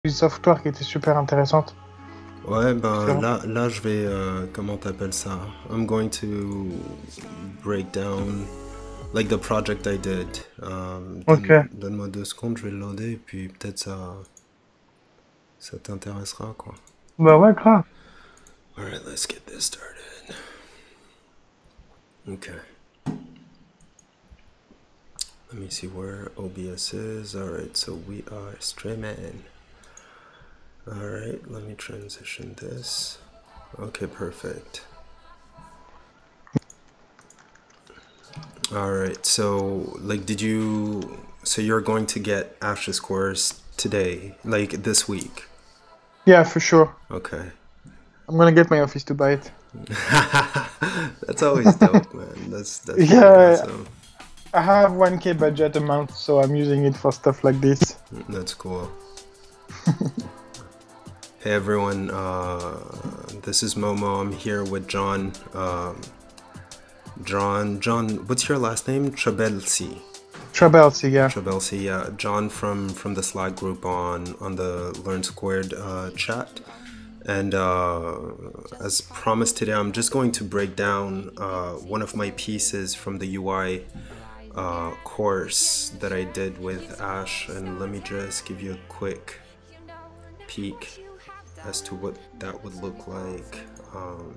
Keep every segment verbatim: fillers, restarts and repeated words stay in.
du software qui était super intéressante. Ouais, ben Différent. là, là je vais, euh, comment t'appelles ça? I'm going to break down, like the project I did. Um, Ok. donne, donne-moi deux secondes, je vais le loader et puis peut-être ça, ça t'intéressera, quoi. Bah ouais, grave. Alright, let's get this started. Okay. Let me see where O B S is. Alright, so we are streaming. Alright, let me transition this. Okay, perfect. Alright, so, like, did you... So you're going to get Ash's course today, like, this week? Yeah, for sure. Okay. I'm gonna get my office to buy it. That's always dope, man. That's, that's really Yeah, awesome. I have one K budget a month, so I'm using it for stuff like this. That's cool. Hey everyone, uh, this is Momo. I'm here with John. Um, John, John, what's your last name? Trabelsi. Trabelsi, yeah. Trabelsi, yeah. John from from the Slack group on on the Learn Squared uh, chat. And uh, as promised today, I'm just going to break down uh, one of my pieces from the U I uh, course that I did with Ash. And let me just give you a quick peek as to what that would look like. Um,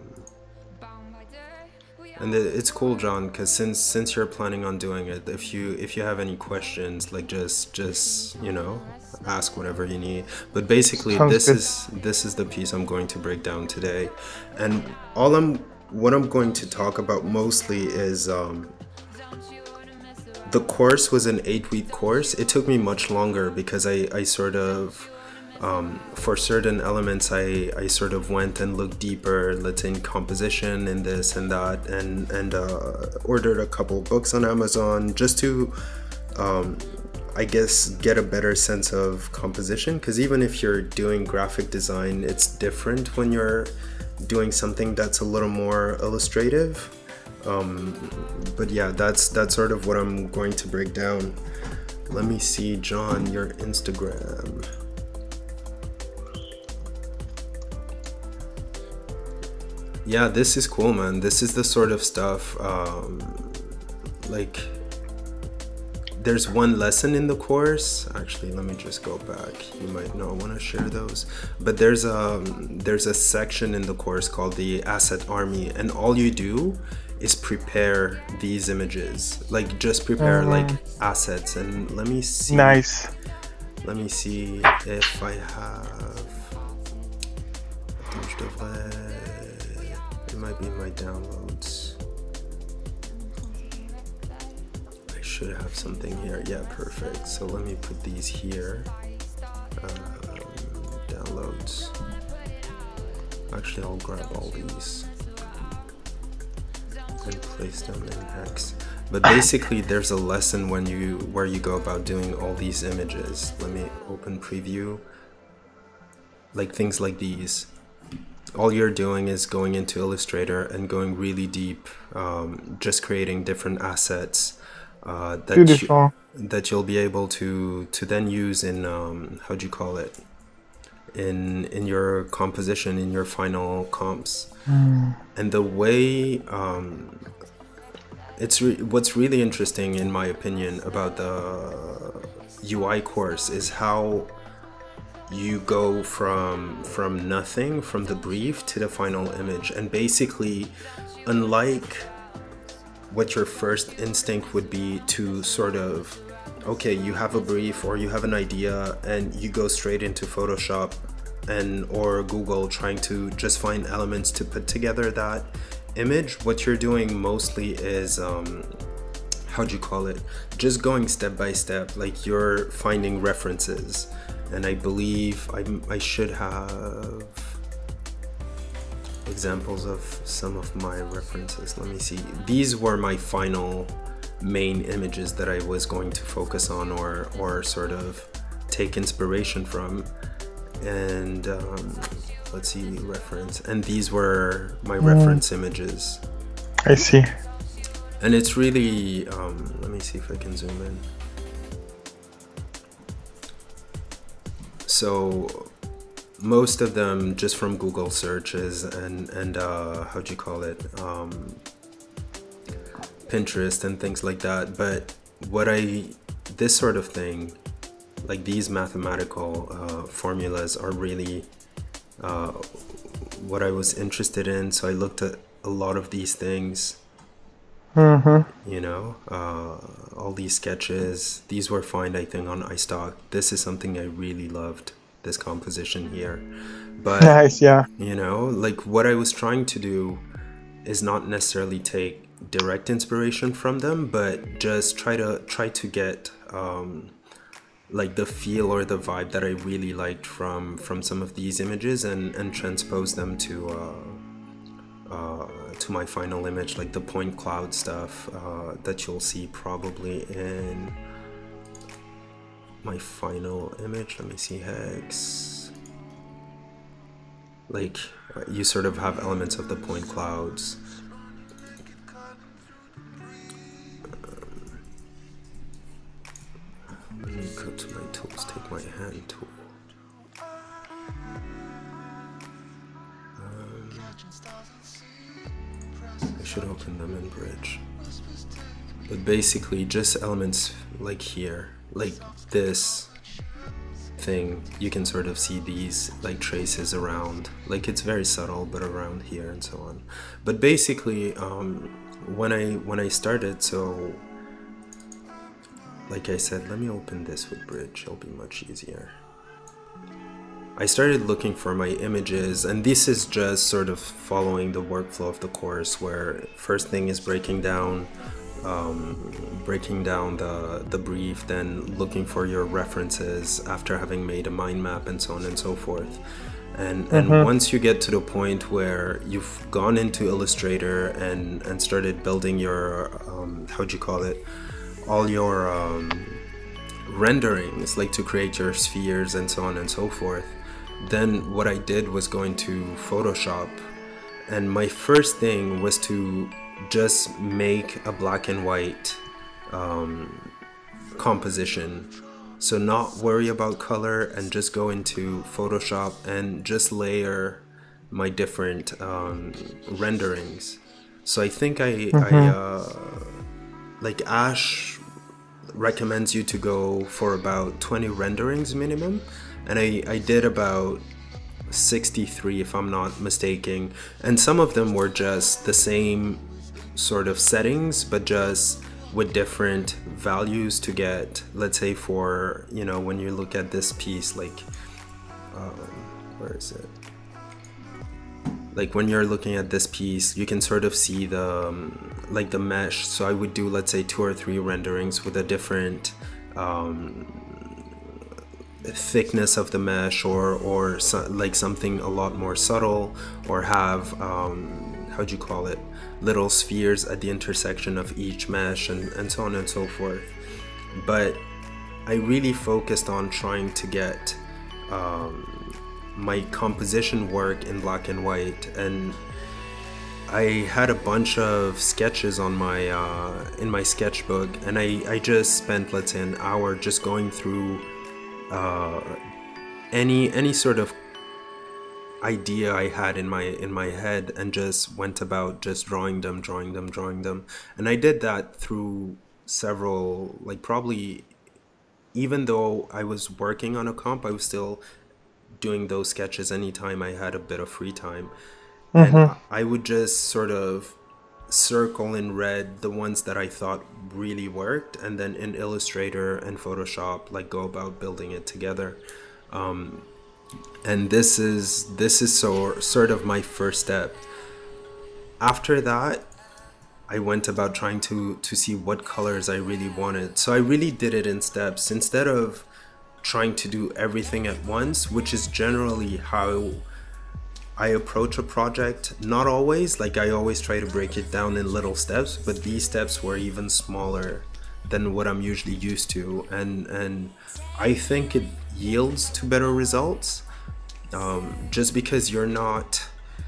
and it's cool, John, because since since you're planning on doing it, if you if you have any questions, like just just you know ask whatever you need. But basically, Sounds this good. is this is the piece I'm going to break down today, and all I'm what I'm going to talk about mostly is um, the course was an eight-week course. It took me much longer because I I sort of Um, for certain elements, I, I sort of went and looked deeper, let's say in composition and this and that, and, and uh, ordered a couple books on Amazon just to, um, I guess, get a better sense of composition. Because even if you're doing graphic design, it's different when you're doing something that's a little more illustrative. Um, but yeah, that's, that's sort of what I'm going to break down. Let me see, John, your Instagram. Yeah, this is cool, man. This is the sort of stuff, um, like, there's one lesson in the course. Actually, let me just go back. You might not want to share those. But there's a, there's a section in the course called the Asset Army. And all you do is prepare these images. Like, just prepare, Mm, like, assets. And let me see. nice. Let me see if I have... It might be my downloads. I should have something here. Yeah, perfect. So let me put these here. Um, downloads. Actually, I'll grab all these and place them in Hex. But basically, there's a lesson when you where you go about doing all these images. Let me open preview. Like things like these. All you're doing is going into Illustrator and going really deep, um, just creating different assets uh, that you, Beautiful. that you'll be able to to then use in um, how do you call it in in your composition, in your final comps. Mm. And the way um, it's re what's really interesting in my opinion about the U I course is how you go from from nothing, from the brief to the final image. And basically, unlike what your first instinct would be to sort of, okay, you have a brief or you have an idea and you go straight into Photoshop and or Google trying to just find elements to put together that image. What you're doing mostly is um, how do you call it, just going step by step, like you're finding references. And I believe I, I should have examples of some of my references. Let me see. These were my final main images that I was going to focus on or, or sort of take inspiration from. And um, let's see, reference. And these were my Mm, reference images. I see. And it's really, um, let me see if I can zoom in. so most of them just from Google searches and and uh, how do you call it, um, Pinterest and things like that. But what I this sort of thing, like these mathematical uh, formulas, are really uh, what I was interested in. So I looked at a lot of these things. Mm-hmm. You know, uh, all these sketches. These were found, I think, on iStock. This is something I really loved, this composition here. But Nice, yeah. you know, like what I was trying to do is not necessarily take direct inspiration from them, but just try to try to get um, like the feel or the vibe that I really liked from from some of these images, and and transpose them to uh, uh, to my final image, like the point cloud stuff uh, that you'll see probably in my final image. Let me see, Hex. Like you sort of have elements of the point clouds. Um, let me go to my tools, take my hand tool. Um, I should open them in Bridge. But basically just elements like here, like this thing, you can sort of see these like traces around, like it's very subtle, but around here and so on. But basically um, when I when I started, so like I said, let me open this with Bridge, it'll be much easier. I started looking for my images, and this is just sort of following the workflow of the course, where first thing is breaking down Um, breaking down the, the brief, then looking for your references after having made a mind map and so on and so forth. And, and Mm-hmm. once you get to the point where you've gone into Illustrator and, and started building your, um, how'd you call it, all your um, renderings, like to create your spheres and so on and so forth, then what I did was go into Photoshop, and my first thing was to just make a black and white um, composition. So not worry about color, and just go into Photoshop and just layer my different um, renderings. So I think I, Mm-hmm. I uh, like Ash recommends you to go for about twenty renderings minimum, and I, I did about sixty-three if I'm not mistaken, and some of them were just the same sort of settings, but just with different values to get, let's say for, you know, when you look at this piece, like um, where is it, like when you're looking at this piece, you can sort of see the um, like the mesh. So I would do, let's say, two or three renderings with a different um, thickness of the mesh, or or so, like something a lot more subtle, or have um, how'd you call it, little spheres at the intersection of each mesh, and, and so on and so forth. But I really focused on trying to get um, my composition work in black and white, and I had a bunch of sketches on my uh, in my sketchbook, and I, I just spent, let's say, an hour just going through uh, any any sort of idea I had in my in my head, and just went about just drawing them drawing them drawing them. And I did that through several, like probably, even though I was working on a comp, I was still doing those sketches anytime I had a bit of free time. And Mm-hmm. I would just sort of circle in red the ones that I thought really worked, and then in Illustrator and Photoshop, like, go about building it together. Um, and this is this is so sort of my first step. After that, I went about trying to to see what colors I really wanted. So I really did it in steps, instead of trying to do everything at once, which is generally how I approach a project. Not always, like I always try to break it down in little steps, but these steps were even smaller than what I'm usually used to, and and I think it yields to better results, um, just because you're not,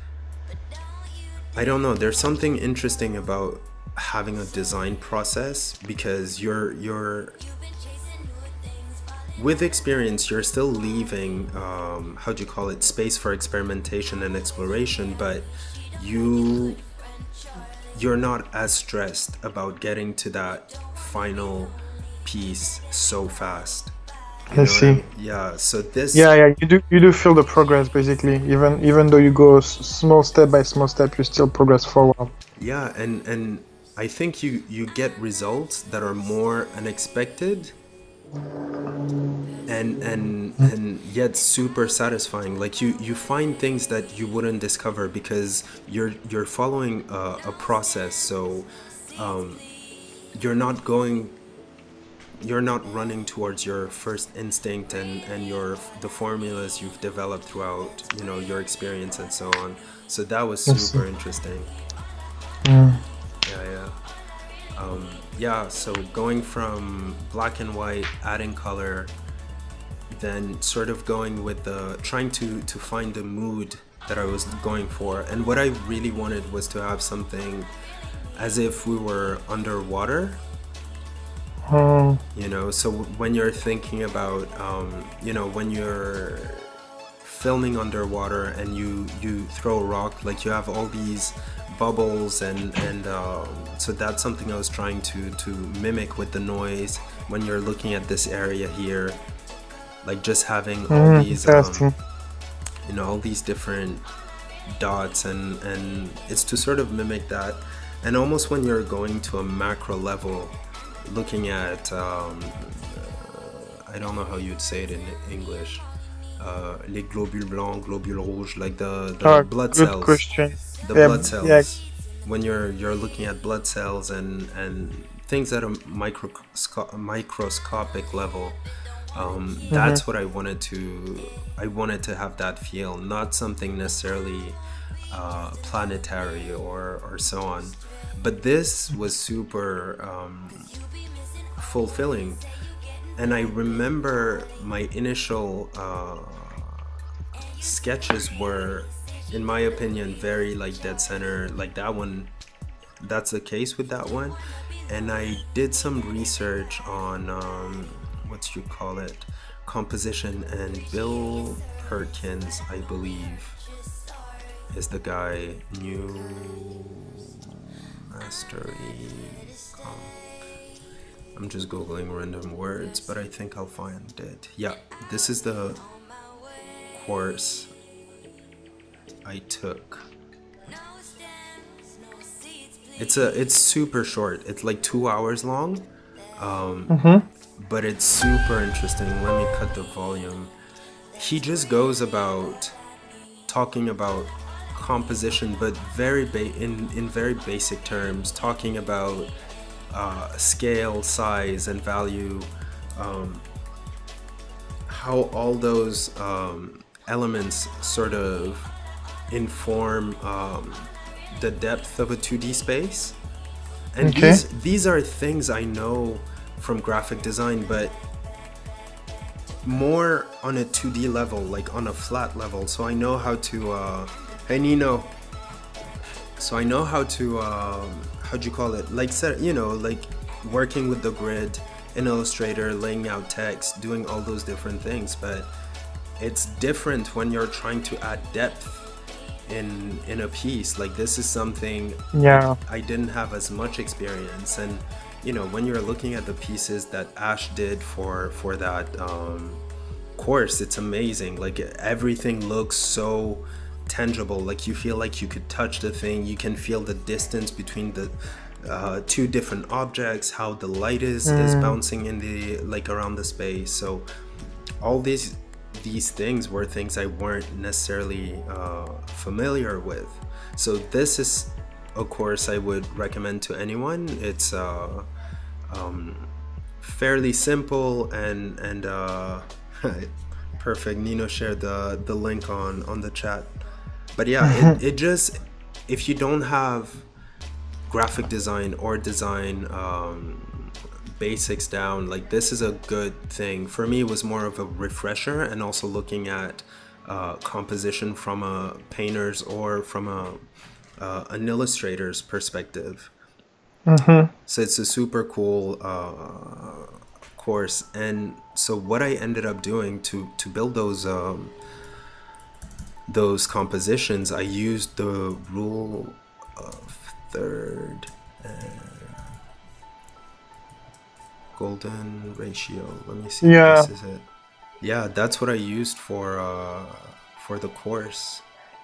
I don't know, there's something interesting about having a design process, because you're you're with experience, you're still leaving, um, how do you call it, space for experimentation and exploration, but you you're not as stressed about getting to that final piece so fast. You I know what I see. mean? Yeah. So this, Yeah, yeah, you do you do feel the progress basically. Even even though you go s- small step by small step, you still progress forward. yeah, and and I think you you get results that are more unexpected and and and yet super satisfying. Like you you find things that you wouldn't discover because you're you're following a, a process. So um, you're not going you're not running towards your first instinct and and your the formulas you've developed throughout, you know, your experience and so on. So that was I see. super interesting. Mm. Yeah, yeah. Um, yeah, so going from black and white, adding color, then sort of going with the trying to to find the mood that I was going for. And what I really wanted was to have something as if we were underwater, Um, you know. So when you're thinking about um, you know, when you're filming underwater and you you throw a rock, like you have all these bubbles and and um, so that's something I was trying to to mimic with the noise when you're looking at this area here, like just having all mm, these um, interesting. you know, all these different dots, and and it's to sort of mimic that. And almost when you're going to a macro level, looking at um, uh, I don't know how you'd say it in English, uh, les globules blancs, globules rouges, like the the Oh, blood good cells, question. the Yeah, blood yeah. cells. When you're you're looking at blood cells and and things at a microsco- microscopic level, um, Mm-hmm. that's what I wanted to. I wanted to have that feel, not something necessarily uh, planetary or or so on. But this was super um, fulfilling, and I remember my initial uh, sketches were, in my opinion, very like dead center. Like that one, that's the case with that one. And I did some research on um, what you call it, composition, and Bill Perkins, I believe, is the guy. New mastery. Com- I'm just googling random words, but I think I'll find it. Yeah, this is the course I took. It's a it's super short. It's like two hours long, um, Mm-hmm. but it's super interesting. Let me cut the volume. He just goes about talking about composition, but very ba- in in very basic terms, talking about uh, scale, size, and value. Um, how all those um, elements sort of inform um, the depth of a two D space. And Okay. these these are things I know from graphic design, but more on a two D level, like on a flat level. So I know how to uh hey Nino. So I know how to um how do you call it? Like set, you know, like working with the grid in Illustrator, laying out text, doing all those different things, but it's different when you're trying to add depth in in a piece. Like this is something Yeah. I, I didn't have as much experience. And you know, when you're looking at the pieces that Ash did for for that um, course, it's amazing. Like everything looks so tangible. Like you feel like you could touch the thing. You can feel the distance between the uh, two different objects, how the light is is Mm. bouncing in the like around the space. So all these these things were things I weren't necessarily uh, familiar with. So this is a course I would recommend to anyone. It's uh, um, fairly simple and and uh, perfect. Nino shared the the link on on the chat. But yeah, it, it just, if you don't have graphic design or design um, basics down, like this is a good thing. For me, it was more of a refresher, and also looking at uh, composition from a painter's or from a uh, an illustrator's perspective. Mm-hmm. So it's a super cool uh, course. And so what I ended up doing to to build those um, those compositions, I used the rule of third and golden ratio. Let me see Yeah. if this is it. Yeah, that's what I used for uh, for the course.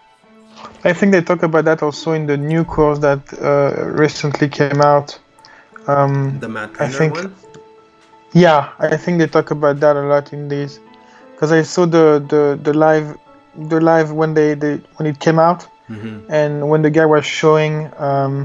I think they talk about that also in the new course that uh, recently came out. Um, The matte I painter think, one. yeah, I think they talk about that a lot in these, because I saw the, the, the live, the live when they, they when it came out, Mm-hmm. and when the guy was showing um,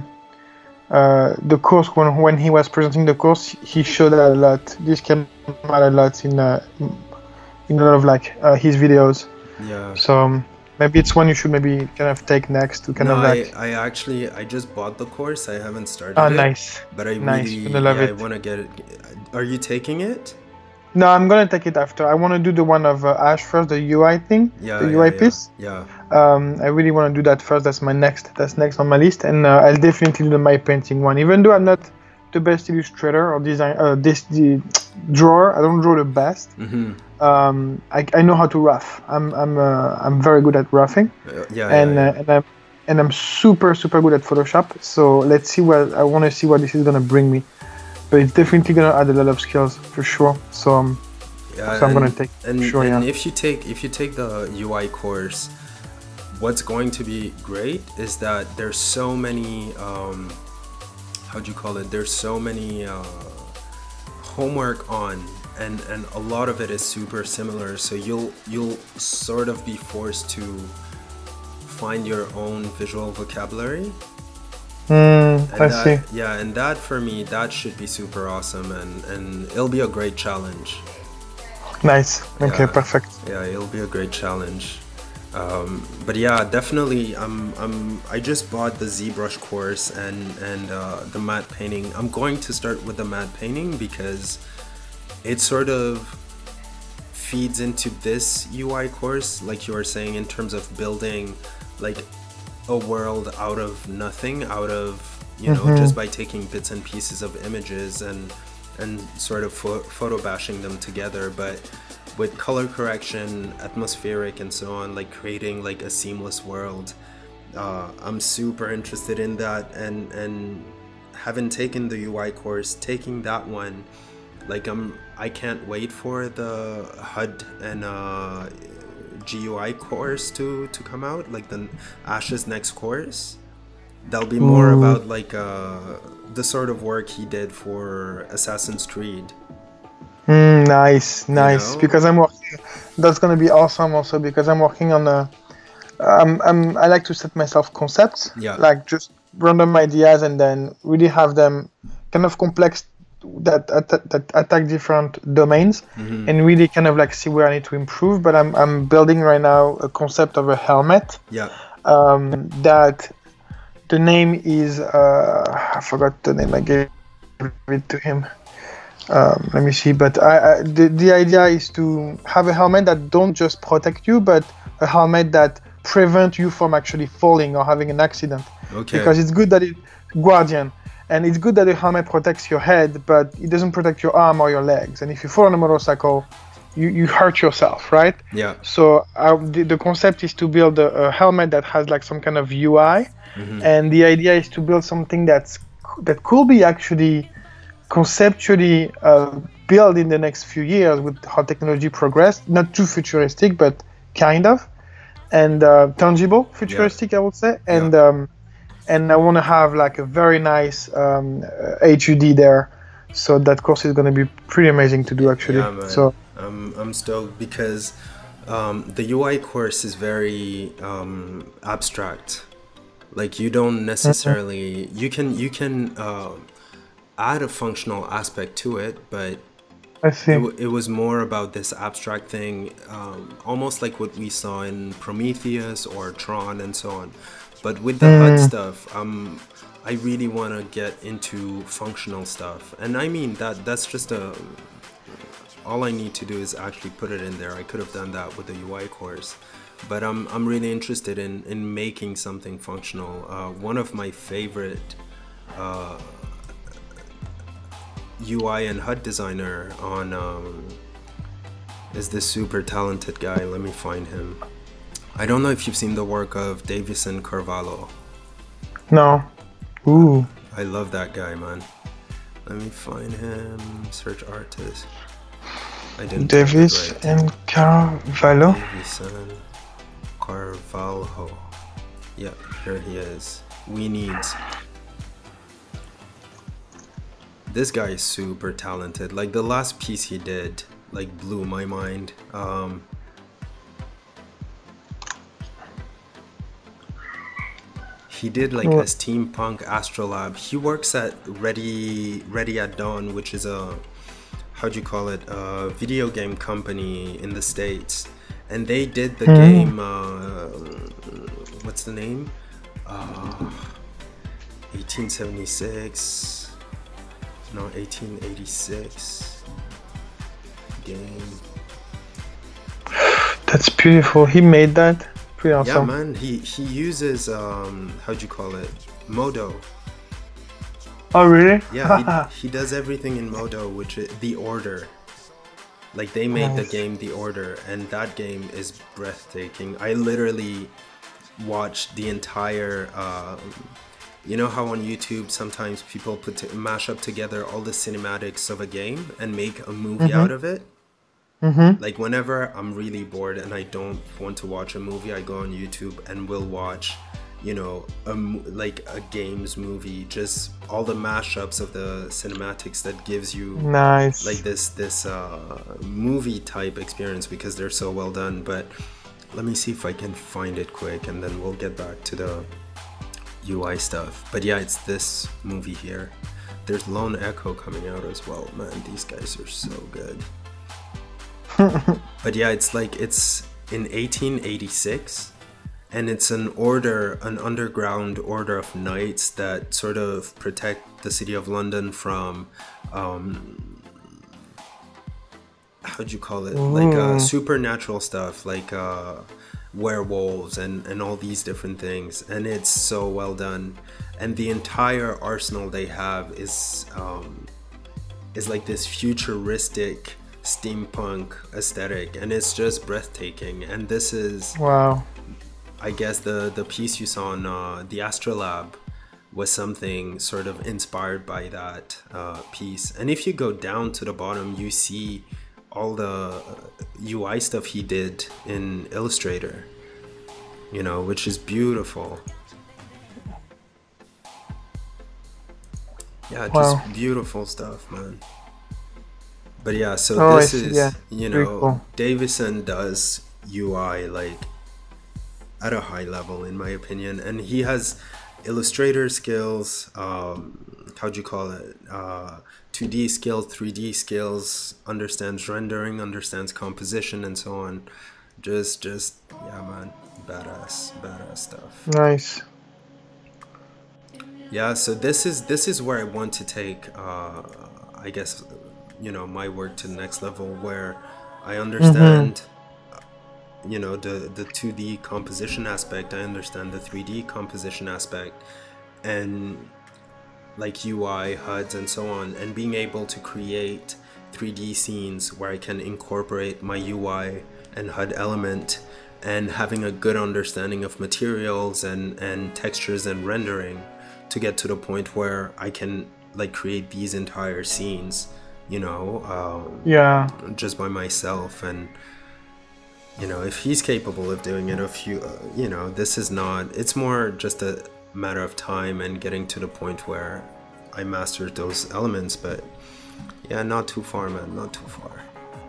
uh, the course, when when he was presenting the course, he showed that a lot. This came out a lot in uh, in a lot of like uh, his videos. Yeah. So um, maybe it's one you should maybe kind of take next to kind No, of like. I, I actually I just bought the course. I haven't started Ah, it. nice. But I Nice. really Gonna love yeah, I it. want to get it. Are you taking it? No, I'm gonna take it after. I want to do the one of uh, Ash first, the U I thing, Yeah, the yeah, U I yeah, piece. yeah. Um, I really want to do that first. That's my next. That's next on my list, and uh, I'll definitely do the my painting one. Even though I'm not the best illustrator or design, uh, this the drawer. I don't draw the best. Mm-hmm. Um, I, I know how to rough. I'm I'm uh, I'm very good at roughing, Uh, yeah, and yeah, yeah. Uh, and I'm and I'm super super good at Photoshop. So let's see what I want to see what this is gonna bring me. But it's definitely gonna add a lot of skills for sure. So um, Yeah, so I'm and, gonna take and, sure, and yeah. if you take if you take the U I course, what's going to be great is that there's so many um, how do you call it? There's so many uh, homework on, and and a lot of it is super similar. So you'll you'll sort of be forced to find your own visual vocabulary. Mm, And I that, see. yeah, and that for me, that should be super awesome, and and it'll be a great challenge. Nice. Okay, Yeah. perfect. Yeah, it'll be a great challenge. Um, but yeah, definitely. I'm. I'm. I just bought the ZBrush course and and uh, the matte painting. I'm going to start with the matte painting because it sort of feeds into this U I course, like you were saying, in terms of building like a world out of nothing, out of you know, Mhm. just by taking bits and pieces of images and and sort of pho- photo bashing them together, but with color correction, atmospheric, and so on, like creating like a seamless world. Uh, I'm super interested in that, and and having taken the U I course, taking that one, like I'm I can't wait for the H U D and uh, G U I course to to come out, like the Ash's next course. That'll be more Ooh. about like uh, the sort of work he did for Assassin's Creed. Mm, nice, nice. know? Because I'm working. That's gonna be awesome also because I'm working on a. Um, I'm, I like to set myself concepts, Yeah. like just random ideas, and then really have them kind of complex that that, that attack different domains, Mhm. and really kind of like see where I need to improve. But I'm I'm building right now a concept of a helmet. Yeah. Um, that the name is uh, I forgot the name. I gave it to him. Um, let me see. But I, I, the the idea is to have a helmet that don't just protect you, but a helmet that prevent you from actually falling or having an accident. Okay. Because it's good that it guardian, and it's good that the helmet protects your head, but it doesn't protect your arm or your legs. And if you fall on a motorcycle, you, you hurt yourself, right? Yeah. So uh, the, the concept is to build a, a helmet that has like some kind of U I, Mhm. and the idea is to build something that's that could be actually conceptually uh, built in the next few years with how technology progressed. Not too futuristic, but kind of, and uh, tangible futuristic, I would say. And Yeah. um, and I want to have like a very nice um, uh, H U D there. So that course is going to be pretty amazing to do actually. Yeah, man. So I'm I'm stoked because um, the U I course is very um, abstract. Like you don't necessarily you can you can uh, add a functional aspect to it, but I see. it, w- it was more about this abstract thing, um, almost like what we saw in Prometheus or Tron and so on. But with the H U D Mm. stuff, um, I really want to get into functional stuff, and I mean that that's just a. All I need to do is actually put it in there. I could have done that with the U I course, but I'm I'm really interested in in making something functional. Uh, one of my favorite. Uh, U I and H U D designer on um, is this super talented guy. Let me find him. I don't know if you've seen the work of Davison Carvalho. No. Ooh. I love that guy, man. Let me find him. Search artist. I didn't. Davis right. and Carvalho. Davison Carvalho. Yeah, here he is. We need. This guy is super talented. Like the last piece he did, like blew my mind. Um, he did like What? a steampunk astrolab. He works at Ready Ready at Dawn, which is a, how'd you call it, a video game company in the States, and they did the Hmm. game. Uh, what's the name? Uh, eighteen seventy-six. No, eighteen eighty-six game. That's beautiful. He made that. Pretty Yeah, awesome. man. He he uses um, how'd you call it? Modo. Oh, really? Yeah, he, he does everything in Modo, which is The Order. Like they made the Nice. game The Order, and that game is breathtaking. I literally watched the entire. Um, you know how on YouTube sometimes people put to, mash up together all the cinematics of a game and make a movie out of it. Mm-hmm. Like whenever I'm really bored and I don't want to watch a movie, I go on YouTube and will watch, you know, a, mo- like a games movie, just all the mashups of the cinematics that gives you Nice. like this this uh, movie type experience because they're so well done. But let me see if I can find it quick, and then we'll get back to the U I stuff. But yeah, it's this movie here. There's Lone Echo coming out as well. Man, these guys are so good. But yeah, it's like it's in eighteen eighty-six, and it's an order, an underground order of knights that sort of protect the city of London from um how'd you call it, like uh, Ooh. supernatural stuff, like uh werewolves and and all these different things. And it's so well done, and the entire arsenal they have is um is like this futuristic steampunk aesthetic, and it's just breathtaking. And this is, Wow. I guess, the the piece you saw on uh, the Astrolab was something sort of inspired by that uh, piece. And if you go down to the bottom, you see all the U I stuff he did in Illustrator, you know, which is beautiful. Yeah, just Wow. beautiful stuff, man. But yeah, so Oh, I this see, is, yeah. you Very know, cool. Davison does U I like at a high level, in my opinion, and he has Illustrator skills, um, how'd you call it, uh, two D skills, three D skills, understands rendering, understands composition, and so on. Just, just, yeah, man, badass, badass stuff. Nice. Yeah, so this is this is where I want to take, uh, I guess, you know, my work to the next level, where I understand, you know, the the two D composition aspect, I understand the three D composition aspect, and like U I, H U Ds, and so on, and being able to create three D scenes where I can incorporate my U I and H U D element, and having a good understanding of materials and and textures and rendering, to get to the point where I can like create these entire scenes, you know, um, Yeah. just by myself. And you know, if he's capable of doing it, if you, uh, you know, this is not, it's more just a matter of time and getting to the point where I mastered those elements. But yeah, not too far, man, not too far.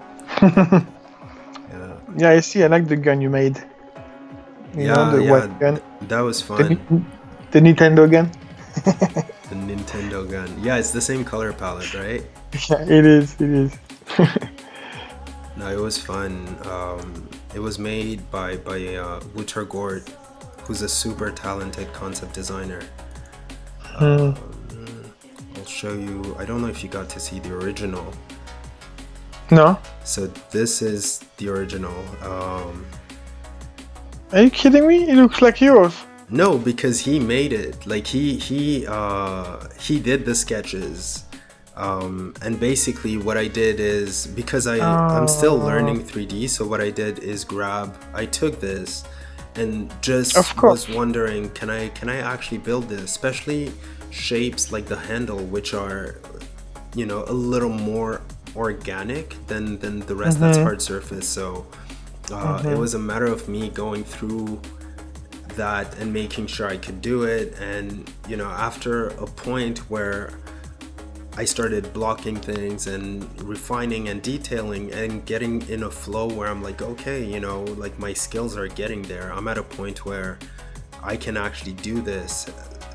Yeah, Yeah, I see. I like the gun you made. You yeah, know, the yeah, white gun. that was The, fun. Ni- the Nintendo gun. The Nintendo gun. Yeah, it's the same color palette, right? Yeah, it is. It is. No, it was fun. Um, it was made by by uh, Wouter Gort, who's a super talented concept designer. Hmm. I'll show you. I don't know if you got to see the original. No. So this is the original. Um, Are you kidding me? It looks like yours. no, because he made it. Like he he uh, he did the sketches. Um, and basically what I did is, because I, I'm still Oh, learning three D, so what I did is grab, I took this and of just was course. wondering, can I can I actually build this? Especially shapes like the handle, which are, you know, a little more organic than, than the rest that's Mm-hmm. hard surface. So uh, it Mm-hmm. was a matter of me going through that and making sure I could do it. And, you know, after a point where I started blocking things and refining and detailing and getting in a flow where I'm like, okay, you know, like my skills are getting there. I'm at a point where I can actually do this.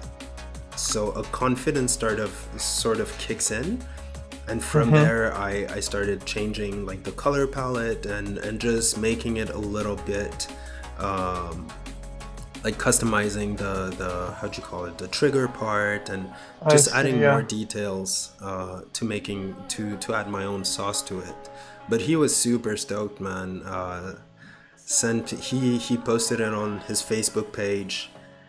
So a confidence start of sort of kicks in. And from Mm-hmm. there, I, I started changing like the color palette and, and just making it a little bit um, like customizing the the how'd you call it, the trigger part, and I just see. adding more Yeah. details uh, to making to to add my own sauce to it. But he was super stoked, man. Uh, sent he he posted it on his Facebook page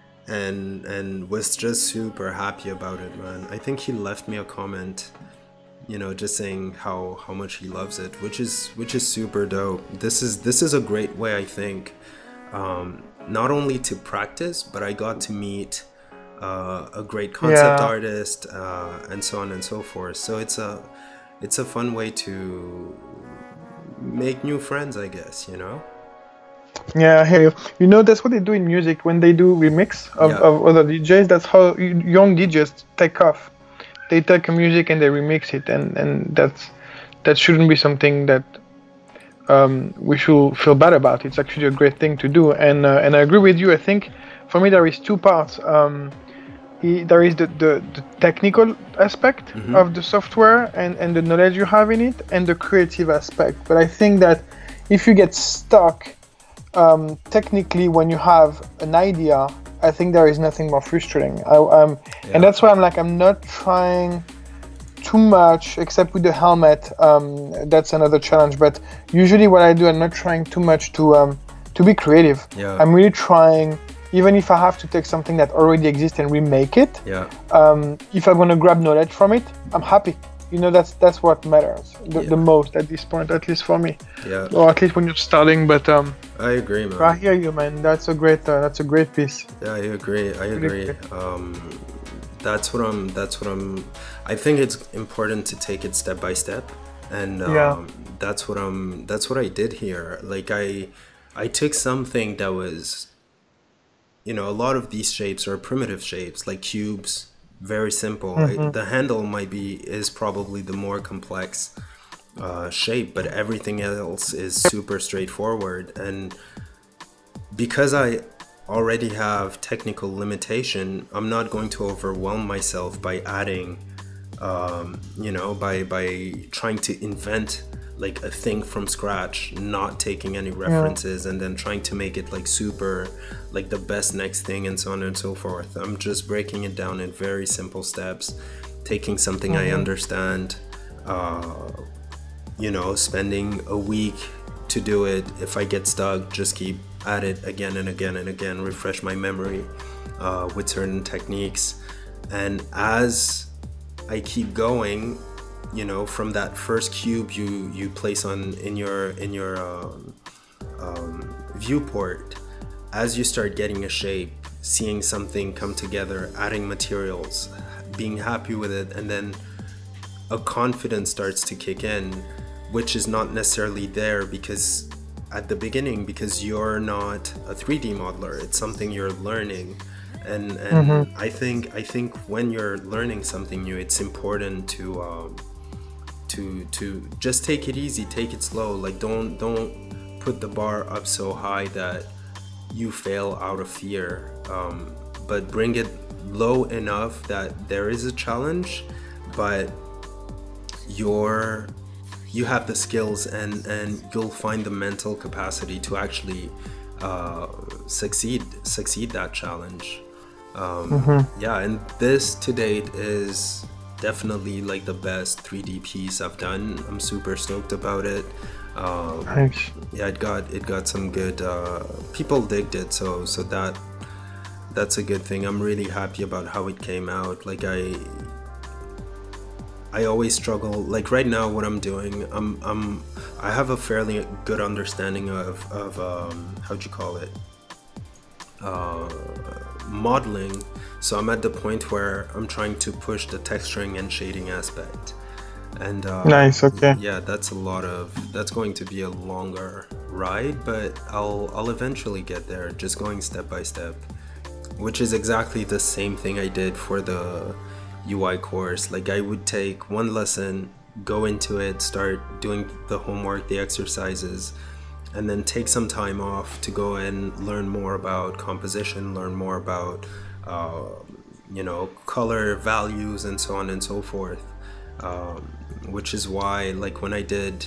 and and was just super happy about it, man. I think he left me a comment, you know, just saying how how much he loves it, which is which is super dope. This is this is a great way, I think, um, not only to practice, but I got to meet uh, a great concept Yeah. artist, uh, and so on and so forth. So it's a it's a fun way to make new friends, I guess, you know. Yeah, I hear you. You know, that's what they do in music when they do remix of, Yeah, of other D Js. That's how y- young D Js take off. They take a music and they remix it, and and that's that shouldn't be something that um, we should feel bad about. It's actually a great thing to do, and uh, and I agree with you. I think for me there is two parts. Um, i- there is the, the, the technical aspect mm-hmm. of the software and, and the knowledge you have in it, and the creative aspect. But I think that if you get stuck um, technically when you have an idea, I think there is nothing more frustrating. I, um, and Yeah, that's why I'm like, I'm not trying too much, except with the helmet. Um, that's another challenge. But usually, what I do, I'm not trying too much to um, to be creative. yeah, I'm really trying, even if I have to take something that already exists and remake it. yeah, Um, if I'm gonna grab knowledge from it, I'm happy. You know, that's that's what matters the, yeah, the most at this point, at least for me, yeah. or at least when you're starting. But um, I agree, I man. hear you, man. That's a great, uh, that's a great piece. Yeah, I agree. I Really agree. great. Um, that's what I'm. That's what I'm. I think it's important to take it step by step, and Yeah. um, that's what I'm. That's what I did here. Like I, I took something that was, you know, a lot of these shapes are primitive shapes, like cubes, very simple. I, Mm-hmm. the handle might be is probably the more complex uh, shape, but everything else is super straightforward. And because I already have technical limitation, I'm not going to overwhelm myself by adding, um, you know, by by trying to invent like a thing from scratch, not taking any Yeah. references, and then trying to make it like super, like the best next thing, and so on and so forth. I'm just breaking it down in very simple steps, taking something I Mm-hmm. understand, uh, you know, spending a week to do it. If I get stuck, just keep at it again and again and again, refresh my memory uh, with certain techniques. And as I keep going, you know, from that first cube you you place on in your in your um, um, viewport, as you start getting a shape, seeing something come together, adding materials, being happy with it, and then a confidence starts to kick in, which is not necessarily there because at the beginning, because you're not a three D modeler. It's something you're learning. And and Mm-hmm. I think I think when you're learning something new, it's important to um, to to just take it easy, take it slow. Like don't don't put the bar up so high that you fail out of fear, um, but bring it low enough that there is a challenge, but you're you have the skills, and and you'll find the mental capacity to actually uh, succeed succeed that challenge. um, Mm-hmm. yeah, and this to date is definitely like the best three D piece I've done. I'm super stoked about it. um, Thanks. yeah, it got it got some good uh, people digged it, so so that that's a good thing. I'm really happy about how it came out. Like I I always struggle. Like right now, what I'm doing, I'm, I'm, I have a fairly good understanding of, of um, how'd you call it, uh, modeling. So I'm at the point where I'm trying to push the texturing and shading aspect. And uh, Nice. Okay. yeah, that's a lot of, that's going to be a longer ride, but I'll, I'll eventually get there, just going step by step, which is exactly the same thing I did for the U I course. Like I would take one lesson, go into it, start doing the homework, the exercises, and then take some time off to go and learn more about composition, learn more about, uh, you know, color values and so on and so forth. Um, which is why, like, when I did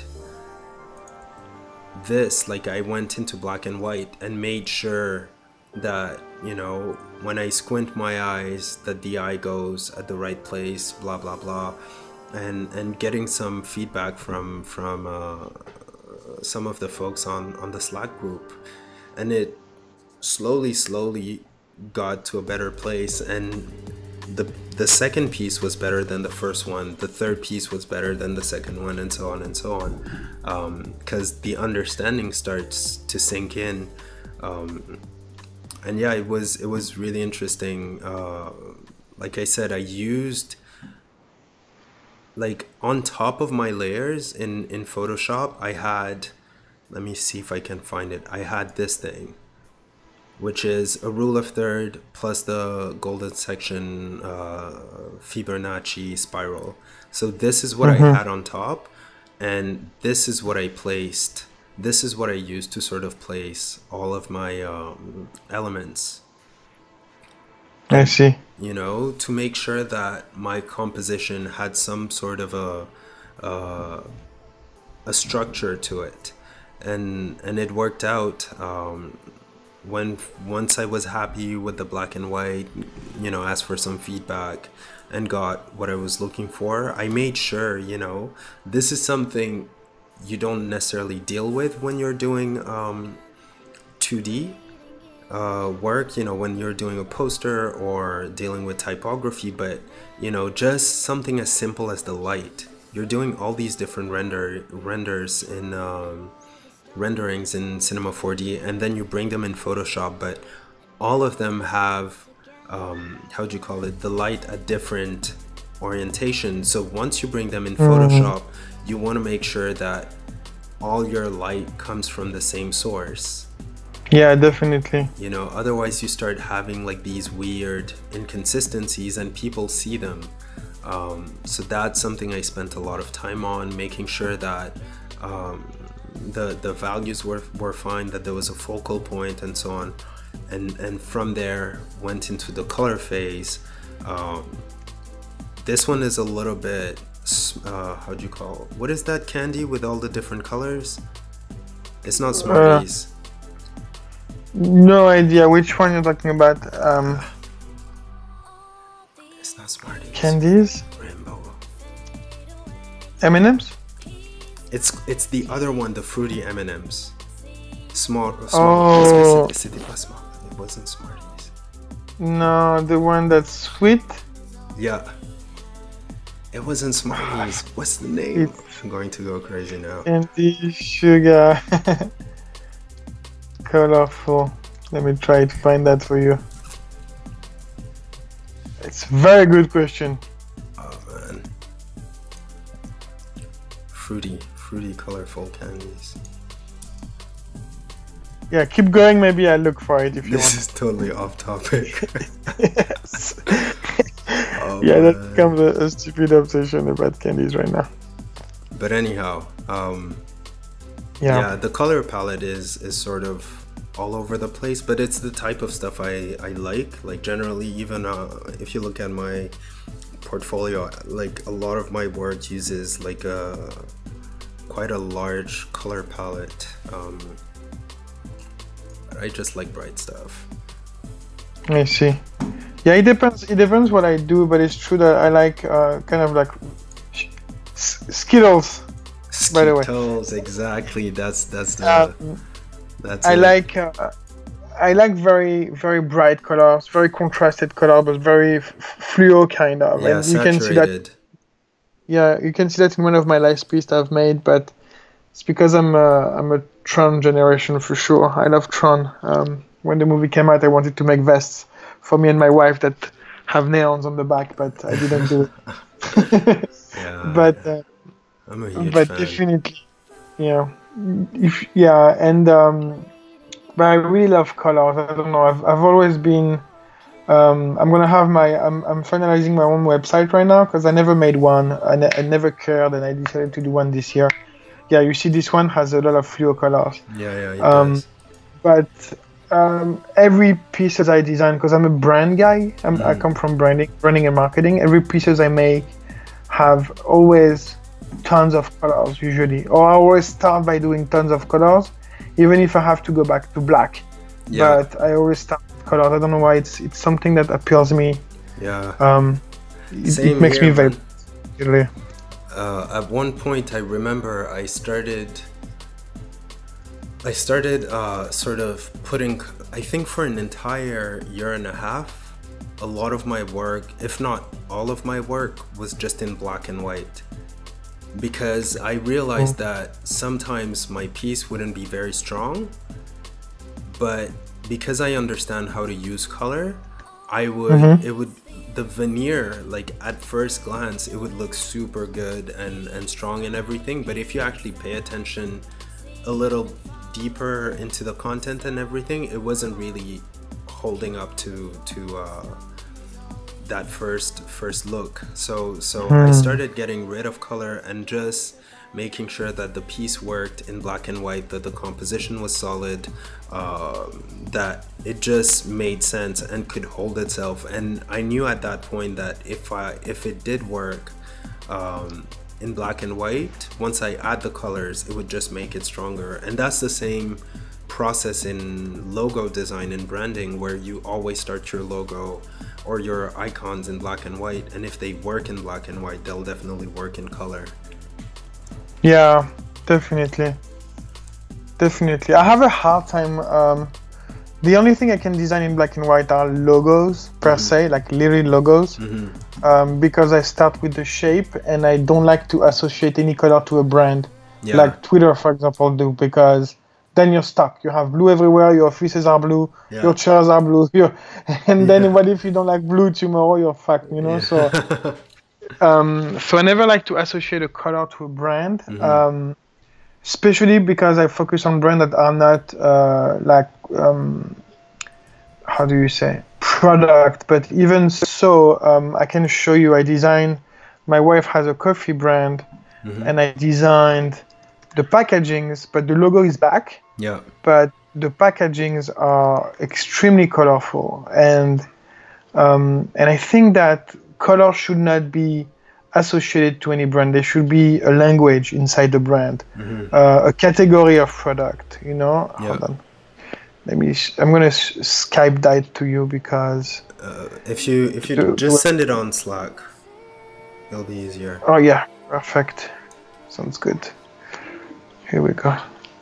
this, like, I went into black and white and made sure that, you know, when I squint my eyes, that the eye goes at the right place, blah blah blah, and and getting some feedback from from uh, some of the folks on on the Slack group, and it slowly slowly got to a better place. And the the second piece was better than the first one, the third piece was better than the second one, and so on and so on, because um, the understanding starts to sink in. Um, and yeah, it was it was really interesting. Uh, like I said, I used, like, on top of my layers in in Photoshop, I had, let me see if I can find it, I had this thing, which is a rule of third plus the golden section uh, Fibonacci spiral. So this is what mm-hmm. I had on top, and this is what I placed. This is what I used to sort of place all of my um, elements. I see. You know, to make sure that my composition had some sort of a uh, a structure to it, and and it worked out. Um, when once I was happy with the black and white, you know, asked for some feedback and got what I was looking for, I made sure, you know, this is something you don't necessarily deal with when you're doing um, two D uh, work, you know, when you're doing a poster or dealing with typography, but, you know, just something as simple as the light. You're doing all these different render renders in um, renderings in Cinema four D, and then you bring them in Photoshop, but all of them have um, how do you call it, the light at different orientation. So once you bring them in Photoshop, mm-hmm. you want to make sure that all your light comes from the same source. Yeah, definitely. You know, otherwise you start having like these weird inconsistencies and people see them. Um, so that's something I spent a lot of time on, making sure that um, the the values were, were fine, that there was a focal point and so on. And, and from there went into the color phase. Um, this one is a little bit, uh, how do you call, what is that candy with all the different colors? It's not Smarties. Uh, no idea which one you're talking about. Um, it's not Smarties. Candies? Rainbow. M and M's? It's it's the other one, the fruity M and M's. Small. small. Oh. It wasn't Smarties. No, the one that's sweet. Yeah. It wasn't Smarties. What's the name? It's I'm going to go crazy now. Candy, sugar, colorful. Let me try to find that for you. It's a very good question. Oh man. Fruity, fruity, colorful candies. Yeah, keep going. Maybe I'll look for it if you this want. This is totally off topic. Yes. Oh, yeah, man. that becomes a, a stupid obsession about candies right now. But anyhow, um, yeah. yeah, the color palette is is sort of all over the place, but it's the type of stuff I, I like. Like generally, even uh, if you look at my portfolio, like a lot of my work uses like a quite a large color palette. Um, I just like bright stuff. I see. Yeah, it depends. It depends what I do, but it's true that I like uh, kind of like Skittles. Skittles, by the way. Skittles, exactly. That's that's the. Um, that's. I it. like. Uh, I like very very bright colors, very contrasted color, but very f- fluo kind of. Yeah, and saturated. You can see that. Yeah, you can see that in one of my last pieces I've made, but it's because I'm a, I'm a Tron generation for sure. I love Tron. Um, when the movie came out, I wanted to make vests for me and my wife that have neons on the back, but I didn't do it. Yeah, but yeah. uh, I'm a huge but fan. definitely, yeah, if yeah, and um, but I really love colors. I don't know. I've I've always been. Um, I'm gonna have my. I'm I'm finalizing my own website right now because I never made one. I, ne- I never cared, and I decided to do one this year. Yeah, you see, this one has a lot of fluo colors. Yeah, yeah, it Um, does. but um, every pieces I design, because I'm a brand guy. I'm, I come from branding, branding and marketing. Every pieces I make have always tons of colors usually, or I always start by doing tons of colors, even if I have to go back to black. Yeah, But I always start with colors. I don't know why. It's it's something that appeals me. yeah. Um, it, it Same makes here, me very man. really. Uh, at one point, I remember I started. I started uh, sort of putting. I think for an entire year and a half, a lot of my work, if not all of my work, was just in black and white. Because I realized that sometimes my piece wouldn't be very strong, but because I understand how to use color, I would Mm-hmm. it would the veneer, like at first glance, it would look super good and and strong and everything, but if you actually pay attention a little deeper into the content and everything, it wasn't really holding up to to uh that first first look. So so I started getting rid of color and just making sure that the piece worked in black and white, that the composition was solid, uh, that it just made sense and could hold itself. And I knew at that point that if I if it did work um, in black and white, once I add the colors, it would just make it stronger. And that's the same process in logo design and branding, where you always start your logo or your icons in black and white, and if they work in black and white, they'll definitely work in color. Yeah, definitely, definitely. I have a hard time. Um, the only thing I can design in black and white are logos per se, like literally logos, um, because I start with the shape and I don't like to associate any color to a brand, Yeah. like Twitter, for example, do, because then you're stuck. You have blue everywhere. Your offices are blue. Yeah. Your chairs are blue. Your, and then Yeah. what if you don't like blue tomorrow? You're fucked. You know. Yeah. So. Um, so I never like to associate a color to a brand, um, especially because I focus on brands that are not uh, like um, how do you say product. But even so, um, I can show you. I designed. My wife has a coffee brand, and I designed the packagings, but the logo is black. Yeah. But the packagings are extremely colorful, and um, and I think that color should not be associated to any brand. There should be a language inside the brand, uh, a category of product. You know. Yeah. Hold on. Let me. Sh- I'm gonna sh- Skype that to you because. Uh, if you if you Do- just send it on Slack, it'll be easier. Oh yeah, perfect. Sounds good. Here we go.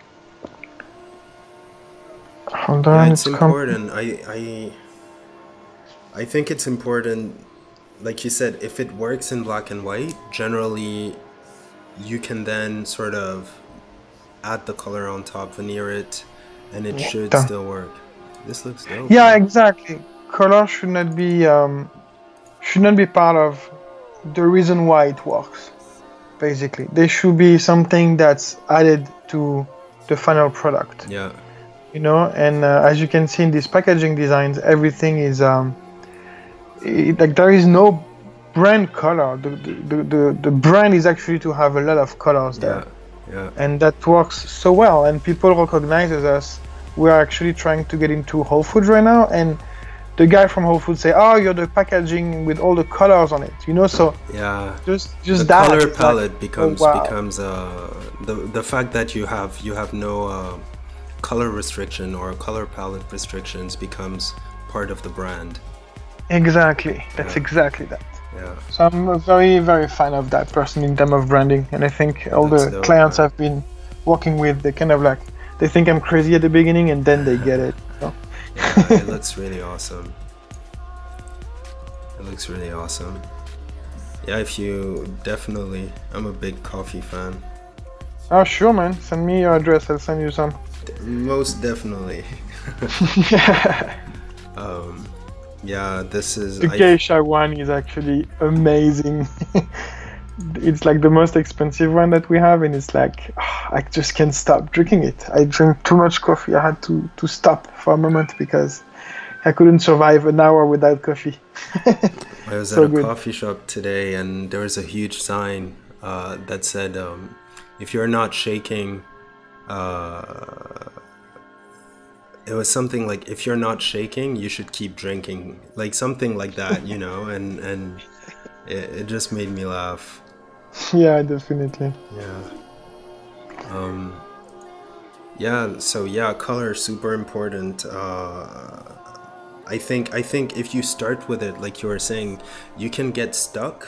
Hold on. Yeah, it's it's com- important. I I I think it's important. Like you said, if it works in black and white, generally you can then sort of add the color on top, veneer it, and it should done. still work. This looks dope. Yeah, man. exactly. Color should not be um, should not be part of the reason why it works. Basically, there should be something that's added to the final product. Yeah. You know, and uh, as you can see in these packaging designs, everything is um, it, like there is no brand color. The, the the the brand is actually to have a lot of colors there. Yeah. Yeah. And that works so well, and people recognizes us. We are actually trying to get into Whole Foods right now, and the guy from Whole Foods say, "Oh, you're the packaging with all the colors on it," you know. So Yeah. just just The that color it's like, palette becomes oh, wow. becomes uh the the fact that you have you have no uh, color restriction or color palette restrictions becomes part of the brand. Exactly, that's Yeah. exactly that. Yeah. So I'm a very very fan of that person in terms of branding, and I think all That's the dope, clients man. I've been working with, they kind of like they think I'm crazy at the beginning, and then they get it. You know? Yeah, it looks really awesome. It looks really awesome. Yeah, if you definitely, I'm a big coffee fan. Oh, sure, man. Send me your address. I'll send you some. Most definitely. Yeah. um, yeah, this is. The I, geisha one is actually amazing. It's like the most expensive one that we have, and it's like ah, I just can't stop drinking it. I drink too much coffee. I had to to stop for a moment because I couldn't survive an hour without coffee. I was at So a good. coffee shop today, and there was a huge sign uh, that said, um, "If you're not shaking." Uh, it was something like, if you're not shaking, you should keep drinking, like something like that, you know. And and it, it just made me laugh. Yeah, definitely. Yeah. Um, yeah. So yeah, color is super important. Uh, I think I think if you start with it, like you were saying, you can get stuck.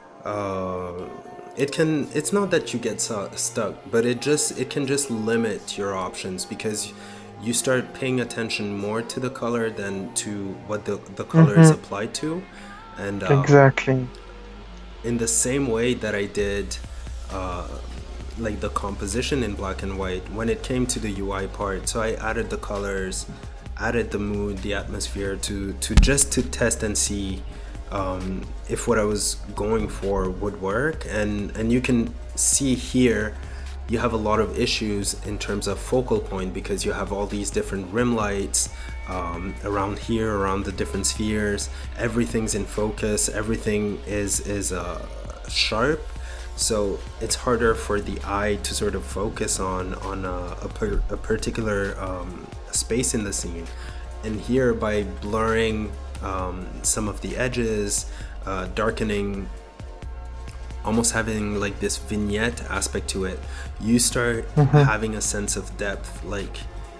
Uh, it can. It's not that you get su- stuck, but it just it can just limit your options because you start paying attention more to the color than to what the the color is Hmm. applied to, and um, Exactly. in the same way that I did. Uh, like the composition in black and white when it came to the U I part. So I added the colors, added the mood, the atmosphere to to just to test and see um, if what I was going for would work. And and you can see here you have a lot of issues in terms of focal point because you have all these different rim lights um, around here, around the different spheres. Everything's in focus. Everything is is uh, sharp. So it's harder for the eye to sort of focus on on a, a, per, a particular um, space in the scene. And here, by blurring um, some of the edges, uh, darkening, almost having like this vignette aspect to it, you start Hmm. having a sense of depth. Like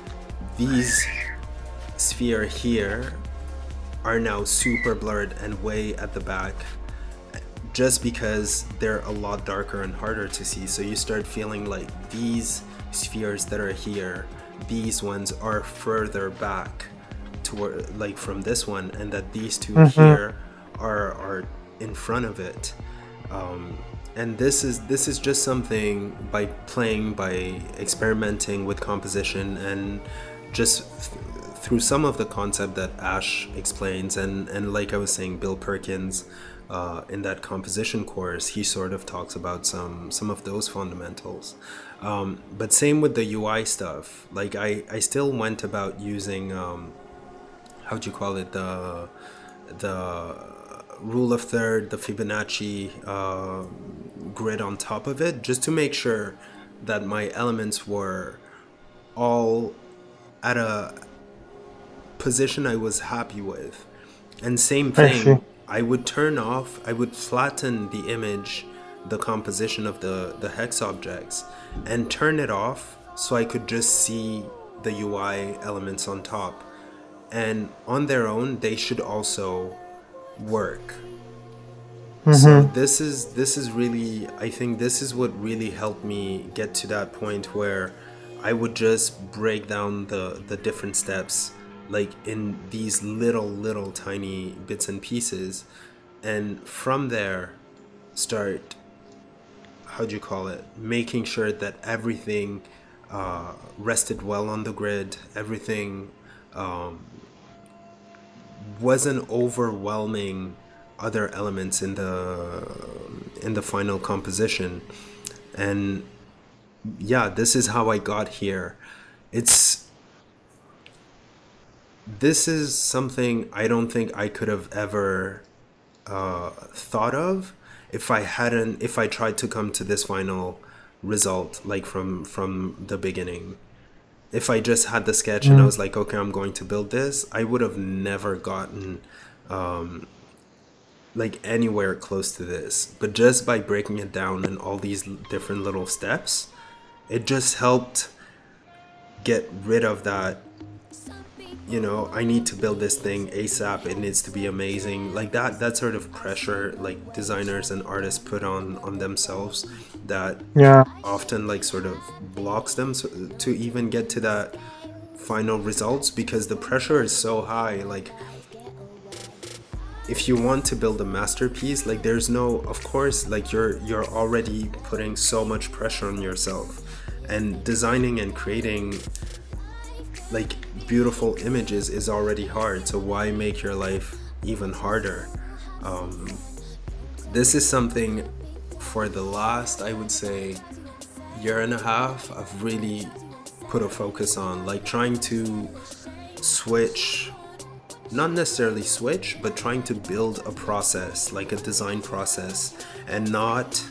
these sphere here are now super blurred and way at the back, just because they're a lot darker and harder to see. So you start feeling like these spheres that are here, these ones are further back toward, like from this one, and that these two Hmm. here are are in front of it. Um, and this is this is just something by playing, by experimenting with composition, and just th- through some of the concept that Ash explains, and and like I was saying, Bill Perkins uh, in that composition course, he sort of talks about some some of those fundamentals. Um, but same with the U I stuff. Like I I still went about using um, how'd you call it, the the rule of third, the Fibonacci uh, grid on top of it, just to make sure that my elements were all at a position I was happy with. And same I see. thing, I would turn off, I would flatten the image, the composition of the, the hex objects, and turn it off so I could just see the U I elements on top. And on their own, they should also work. So Hmm. this is this is really, I think this is what really helped me get to that point where I would just break down the the different steps like in these little little tiny bits and pieces, and from there start, how do you call it, making sure that everything uh, rested well on the grid, everything um, wasn't overwhelming other elements in the in the final composition. And yeah, this is how I got here. It's this is something I don't think I could have ever uh, thought of if I hadn't if I tried to come to this final result like from from the beginning. If I just had the sketch and I was like, okay, I'm going to build this, I would have never gotten um, like anywhere close to this. But just by breaking it down in all these different little steps, it just helped get rid of that, you know, I need to build this thing ASAP, it needs to be amazing, like that that sort of pressure like designers and artists put on on themselves, that Yeah. often like sort of blocks them so, to even get to that final results, because the pressure is so high. Like if you want to build a masterpiece, like there's no, of course, like you're you're already putting so much pressure on yourself, and designing and creating like beautiful images is already hard, so why make your life even harder? Um, this is something for the last, I would say, year and a half I've really put a focus on, like trying to switch, not necessarily switch, but trying to build a process, like a design process, and not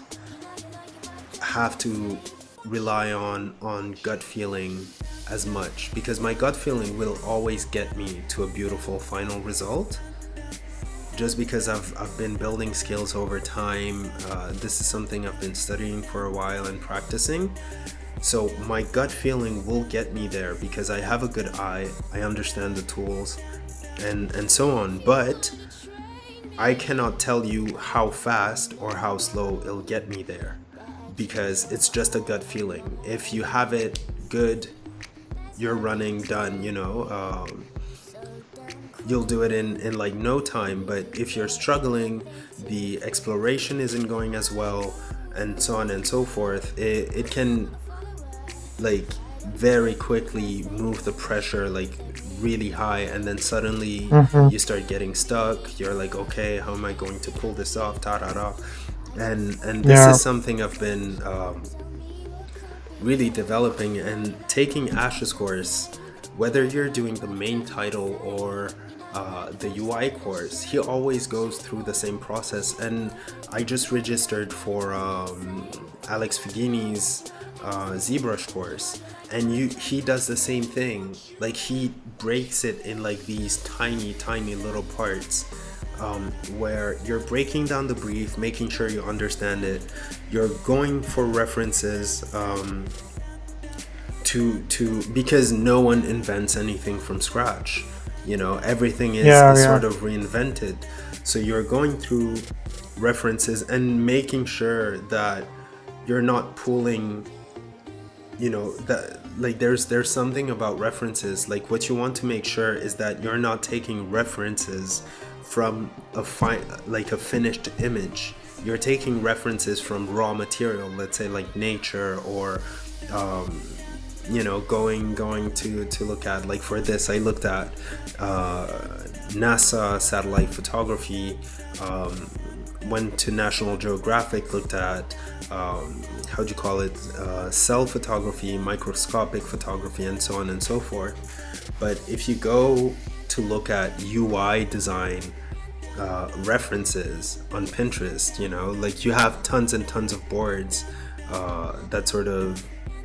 have to rely on on gut feeling as much, because my gut feeling will always get me to a beautiful final result, just because I've, I've been building skills over time. Uh, this is something I've been studying for a while and practicing. So my gut feeling will get me there because I have a good eye, I understand the tools, and, and so on. But I cannot tell you how fast or how slow it'll get me there, because it's just a gut feeling. If you have it good, you're running, done, you know. Um, you'll do it in, in like no time. But if you're struggling, the exploration isn't going as well, and so on and so forth, it, it can like very quickly move the pressure like really high, and then suddenly mm-hmm. you start getting stuck. You're like, okay, how am I going to pull this off? Ta da da. And and this yeah. is something I've been um, really developing and taking Ash's course. Whether you're doing the main title or uh, the U I course, he always goes through the same process. And I just registered for um, Alex Figini's uh, ZBrush course, and you he does the same thing. Like he breaks it in like these tiny tiny little parts, um, where you're breaking down the brief, making sure you understand it, you're going for references, um, to to because no one invents anything from scratch, you know, everything is, yeah, is yeah. sort of reinvented. So you're going through references and making sure that you're not pulling, you know, that like there's there's something about references. Like what you want to make sure is that you're not taking references from a fi- like a finished image. You're taking references from raw material, let's say like nature, or um, you know, going going to to look at, like for this I looked at uh, NASA satellite photography, um, went to National Geographic, looked at um, how do you call it, uh, cell photography, microscopic photography, and so on and so forth. But if you go to look at U I design uh, references on Pinterest, you know, like you have tons and tons of boards uh, that sort of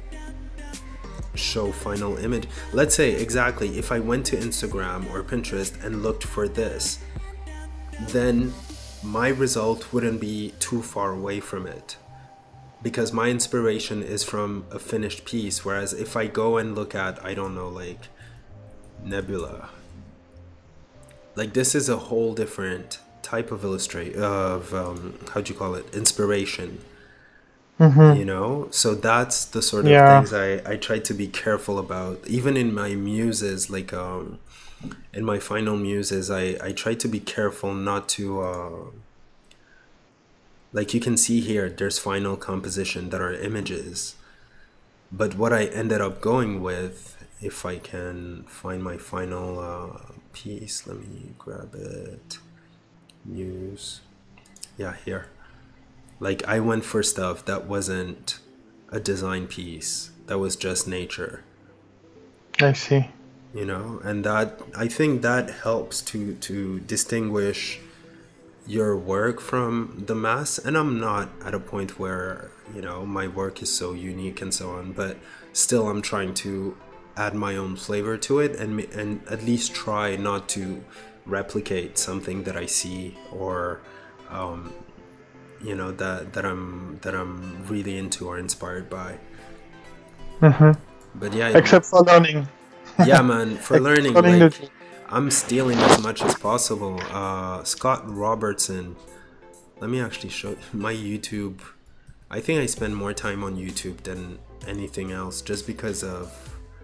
show final image. Let's say exactly if I went to Instagram or Pinterest and looked for this, then my result wouldn't be too far away from it, because my inspiration is from a finished piece. Whereas if I go and look at, I don't know, like Nebula, like this is a whole different type of illustrate of um, how do you call it, inspiration. Mm-hmm. You know, so that's the sort of yeah. things I, I try to be careful about. Even in my muses, like um, in my final muses, I, I try to be careful not to, uh, like you can see here, there's final composition that are images. But what I ended up going with, if I can find my final uh, piece, let me grab it, muse, yeah, here. Like I went for stuff that wasn't a design piece, that was just nature. I see. You know, and that, I think that helps to to distinguish your work from the mass. And I'm not at a point where, you know, my work is so unique and so on, but still I'm trying to add my own flavor to it, and and at least try not to replicate something that I see, or um you know, that that I'm that I'm really into or inspired by. Mm-hmm. But yeah, except for learning. Yeah, man, for learning, like I'm stealing as much as possible. Uh, Scott Robertson. Let me actually show you my YouTube. I think I spend more time on YouTube than anything else, just because of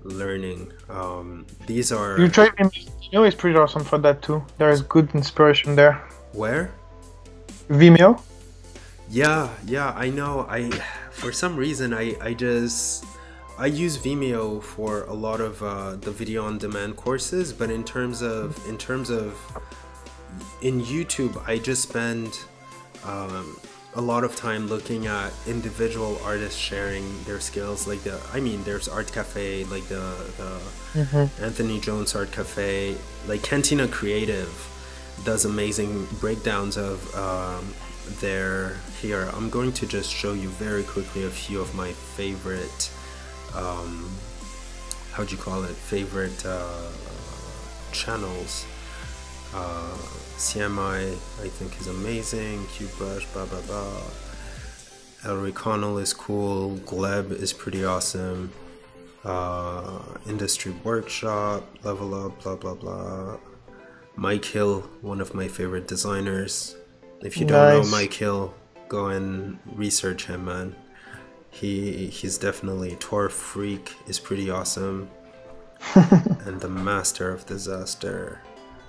learning. Um, these are... You try Vimeo is pretty awesome for that too. There is good inspiration there. Where? Vimeo? Yeah, yeah, I know. I, for some reason, I, I just... I use Vimeo for a lot of uh, the video on demand courses, but in terms of, in terms of, in YouTube, I just spend um, a lot of time looking at individual artists sharing their skills. Like the, I mean, there's Art Cafe, like the, the mm-hmm. Anthony Jones Art Cafe, like Cantina Creative does amazing breakdowns of um, their, here, I'm going to just show you very quickly a few of my favorite um how'd you call it favorite uh channels. uh C M I I think is amazing. QBrush, blah blah blah. Ellery Connell is cool. Gleb is pretty awesome. uh Industry Workshop, Level Up, blah blah blah. Mike Hill, one of my favorite designers. If you don't nice. know Mike Hill, go and research him, man. He he's definitely Tour Freak is pretty awesome. And the Master of Disaster,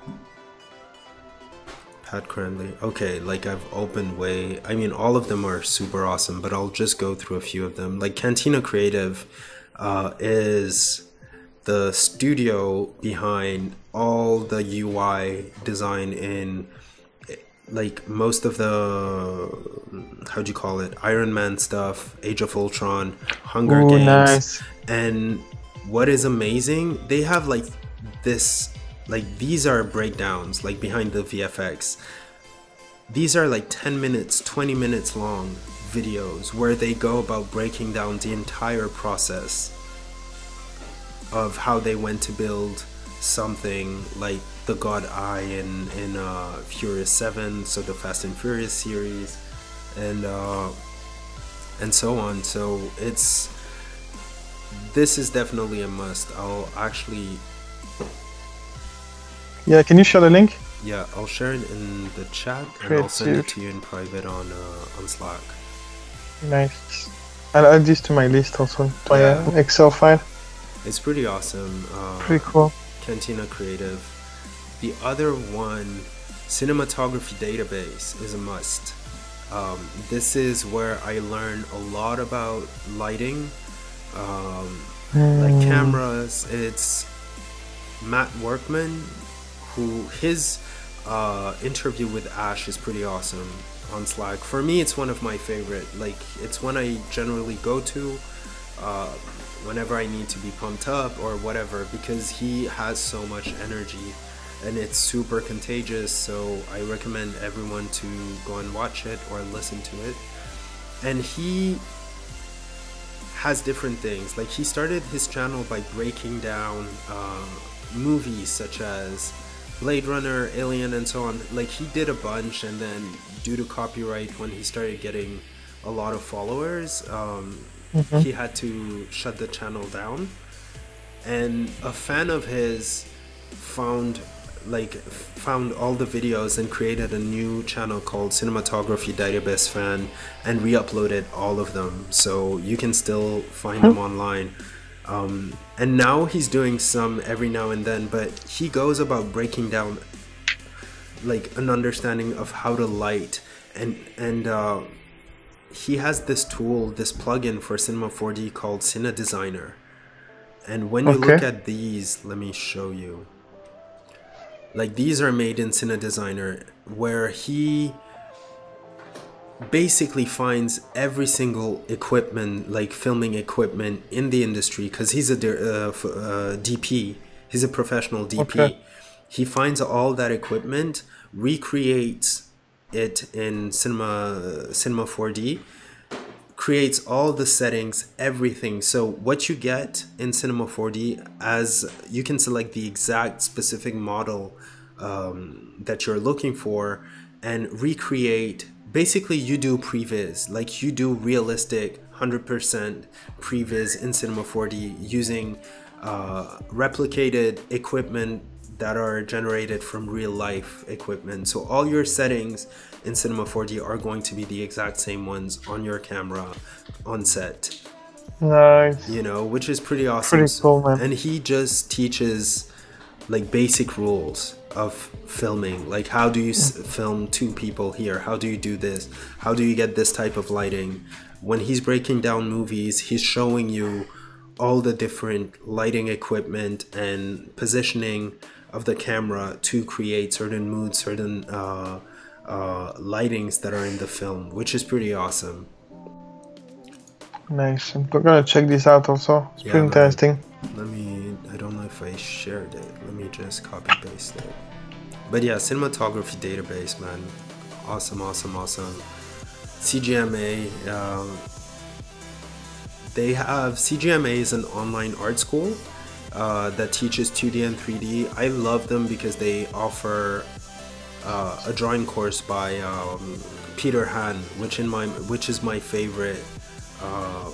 Pat Cranley. Okay, like I've opened way, I mean all of them are super awesome, but I'll just go through a few of them. Like Cantina Creative uh, is the studio behind all the U I design in like most of the, how'd you call it, Iron Man stuff, Age of Ultron, Hunger Ooh, Games. Nice. And what is amazing, they have like this, like these are breakdowns like behind the V F X. These are like ten minutes, twenty minutes long videos where they go about breaking down the entire process of how they went to build something like the God Eye in in uh, Furious seven, so the Fast and Furious series, and uh, and so on. So it's, this is definitely a must. I'll actually, yeah. Can you share the link? Yeah, I'll share it in the chat, and Great, I'll send dude. it to you in private on uh, on Slack. Nice. I'll add this to my list also. My yeah. uh, Excel file. It's pretty awesome. Uh, pretty cool. Cantina Creative. The other one, Cinematography Database, is a must. Um, this is where I learn a lot about lighting, um, mm. like cameras. It's Matt Workman, who his uh, interview with Ash is pretty awesome on Slack. For me, it's one of my favorite. Like, it's one I generally go to uh, whenever I need to be pumped up or whatever, because he has so much energy and it's super contagious. So I recommend everyone to go and watch it or listen to it. And he has different things. Like, he started his channel by breaking down uh, movies such as Blade Runner, Alien, and so on. Like, he did a bunch, and then due to copyright, when he started getting a lot of followers, um, mm-hmm. he had to shut the channel down. And a fan of his found like found all the videos and created a new channel called Cinematography Database Fan and re-uploaded all of them, so you can still find them online. Um, and now he's doing some every now and then, but he goes about breaking down like an understanding of how to light, and and uh, he has this tool, this plugin for Cinema four D called Cine Designer. And when you okay. look at these, let me show you. Like, these are made in Cine Designer, where he basically finds every single equipment, like filming equipment in the industry, because he's a uh, uh, D P, he's a professional D P. Okay. He finds all that equipment, recreates it in Cinema, Cinema four D, creates all the settings, everything. So what you get in Cinema four D, as you can select the exact specific model um, that you're looking for and recreate. Basically, you do previs, like you do realistic one hundred percent previs in Cinema four D using uh, replicated equipment that are generated from real life equipment. So all your settings in Cinema four D are going to be the exact same ones on your camera on set. Nice. You know, which is pretty awesome. Pretty cool, man. And he just teaches like basic rules of filming. Like, how do you s- film two people here? How do you do this? How do you get this type of lighting? When he's breaking down movies, he's showing you all the different lighting equipment and positioning of the camera to create certain moods, certain uh, uh, lightings that are in the film, which is pretty awesome. Nice. I'm gonna check this out also. It's Yeah, pretty man. interesting. Let me, I don't know if I shared it. Let me just copy paste it. But yeah, cinematography database, man. Awesome, awesome, awesome. C G M A, um, they have, C G M A is an online art school uh, that teaches two D and three D. I love them because they offer uh, a drawing course by um, Peter Han, which in my, which is my favorite uh,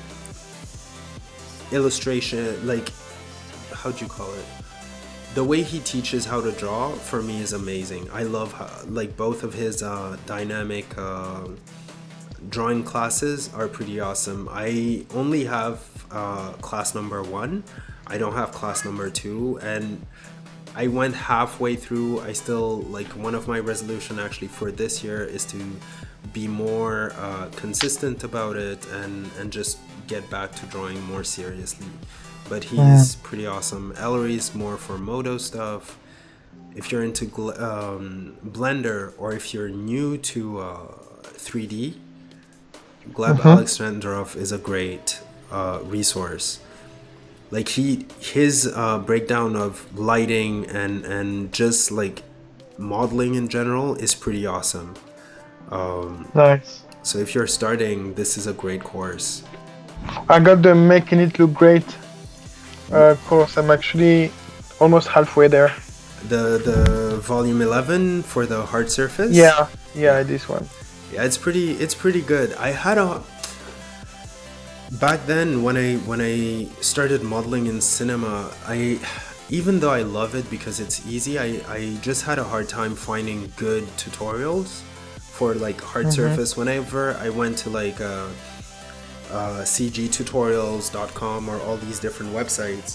illustration, like, how do you call it? The way he teaches how to draw for me is amazing. I love how, like, both of his uh, dynamic uh, drawing classes are pretty awesome. I only have uh, class number one. I don't have class number two, and I went halfway through. I still, like, one of my resolution actually for this year is to be more uh, consistent about it and and just get back to drawing more seriously. But he's pretty awesome. Ellery is more for Modo stuff. If you're into gl- um, Blender, or if you're new to uh, three D, Gleb Alexandrov is a great uh, resource. Like, he his uh, breakdown of lighting and and just like modeling in general is pretty awesome. Um, Nice. so if you're starting, this is a great course. I got the making it look great uh, course. I'm actually almost halfway there. The the volume eleven for the hard surface. Yeah, yeah, this one. Yeah, it's pretty it's pretty good. I had a back then when I when I started modeling in cinema, I even though I love it because it's easy, I, I just had a hard time finding good tutorials for like hard surface. Whenever I went to like uh, uh, C G tutorials dot com or all these different websites,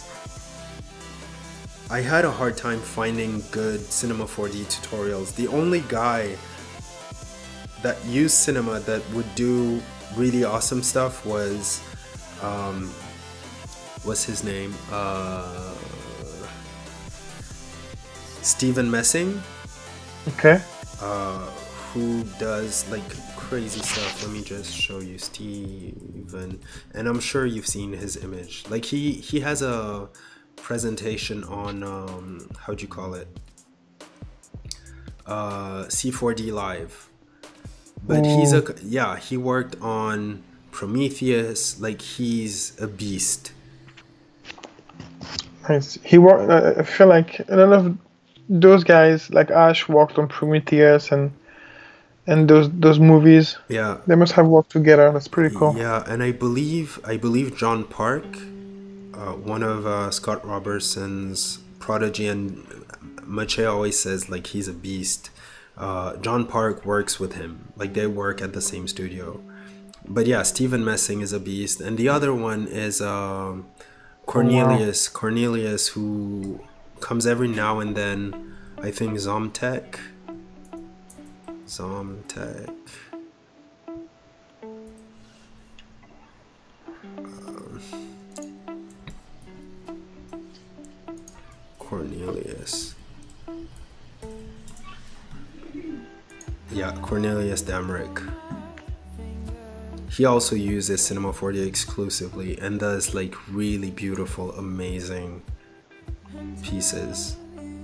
I had a hard time finding good Cinema four D tutorials. The only guy that used Cinema that would do really awesome stuff was um, what's his name? Uh, Steven Messing. Okay. Uh, who does like crazy stuff. Let me just show you Steven, and I'm sure you've seen his image. Like, he he has a presentation on um, how'd you call it? Uh, C four D Live. But he's a yeah. He worked on Prometheus. Like, he's a beast. Nice. He worked. Uh, I feel like a lot of those guys, like Ash, worked on Prometheus and and those those movies. Yeah. They must have worked together. That's pretty cool. Yeah, and I believe I believe John Park, uh, one of uh, Scott Robertson's prodigy, and Mache always says like he's a beast. Uh, John Park works with him, like they work at the same studio. But yeah, Steven Messing is a beast, and the other one is uh, Cornelius. Oh, wow. Cornelius, who comes every now and then. I think Zomtech. Zomtech. Um, Cornelius. Yeah, Cornelius Damrick. He also uses Cinema four D exclusively and does like really beautiful, amazing pieces.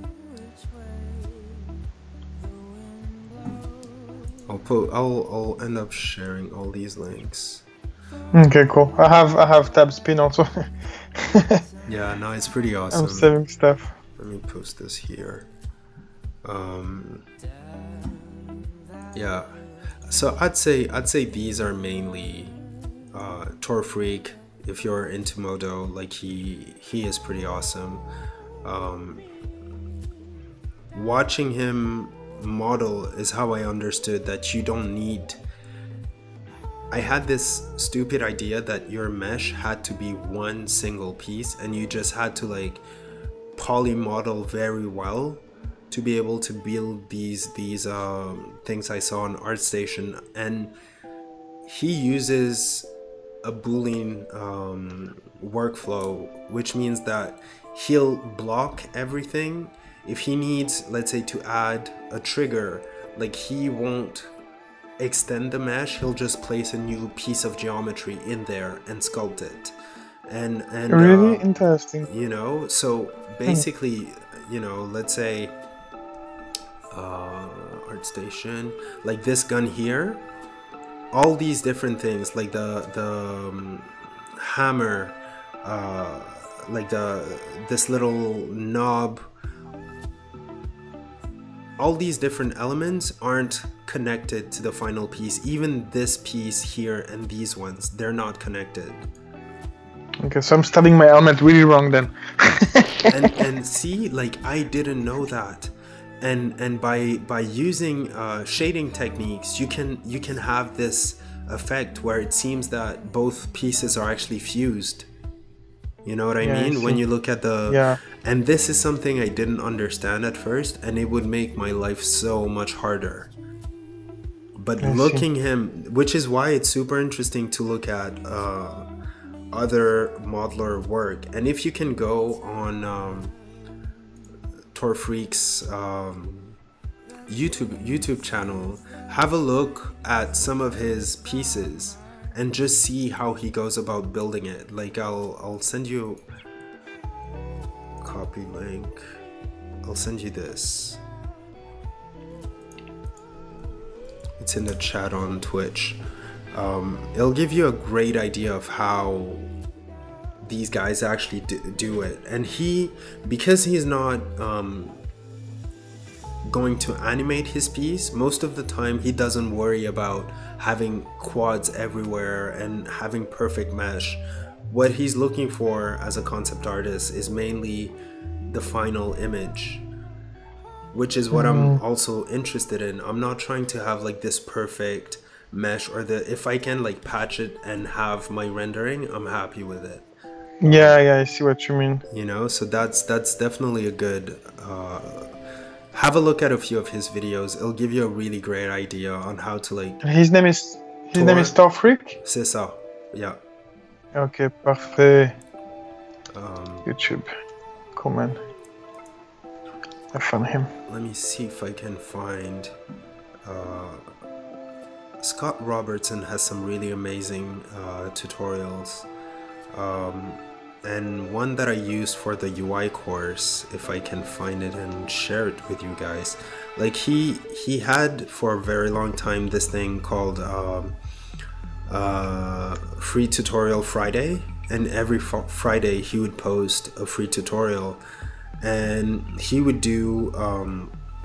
I'll put. I'll. I'll end up sharing all these links. Okay, cool. I have I have tab spin also. Yeah, no, it's pretty awesome. I'm saving stuff. Let me post this here. Um. Yeah. So I'd say I'd say these are mainly uh, Torfreak. If you're into Modo, like he he is pretty awesome. Um, watching him model is how I understood that you don't need I had this stupid idea that your mesh had to be one single piece and you just had to like poly model very well to be able to build these these um, things I saw on ArtStation. And he uses a Boolean um, workflow, which means that he'll block everything. If he needs, let's say, to add a trigger, like he won't extend the mesh, he'll just place a new piece of geometry in there and sculpt it. And and Really uh, interesting. you know, so basically, you know, let's say uh, ArtStation, like this gun here, all these different things, like the the um, hammer, uh, like the this little knob, all these different elements aren't connected to the final piece. Even this piece here and these ones, they're not connected. Okay, so I'm studying my element really wrong then. and and see, like I didn't know that. And and by by using uh, shading techniques, you can you can have this effect where it seems that both pieces are actually fused. You know what I Yeah, mean? I When see. you look at the Yeah. and this is something I didn't understand at first, and it would make my life so much harder. But I see. looking him, which is why it's super interesting to look at uh, other modeler work. And if you can go on um, Torfreak's um, YouTube YouTube channel, have a look at some of his pieces and just see how he goes about building it. Like I'll I'll send you copy link. I'll send you this. It's in the chat on Twitch. Um, it'll give you a great idea of how these guys actually do it. And he, because he's not um, going to animate his piece, most of the time he doesn't worry about having quads everywhere and having perfect mesh. What he's looking for as a concept artist is mainly the final image, which is what I'm also interested in. I'm not trying to have like this perfect mesh, or the if I can like patch it and have my rendering, I'm happy with it. Yeah, yeah, I see what you mean. You know, so that's that's definitely a good uh have a look at a few of his videos. It'll give you a really great idea on how to like His name is his Tor- name is Torfreak. c'est ça. Yeah. Okay, parfait. Um, YouTube. Cool, man. I found him. let me see if I can find uh Scott Robertson has some really amazing uh, tutorials, um, and one that I used for the U I course, if I can find it and share it with you guys. Like he he had for a very long time this thing called um, uh, Free Tutorial Friday, and every fr- Friday he would post a free tutorial, and he would do um,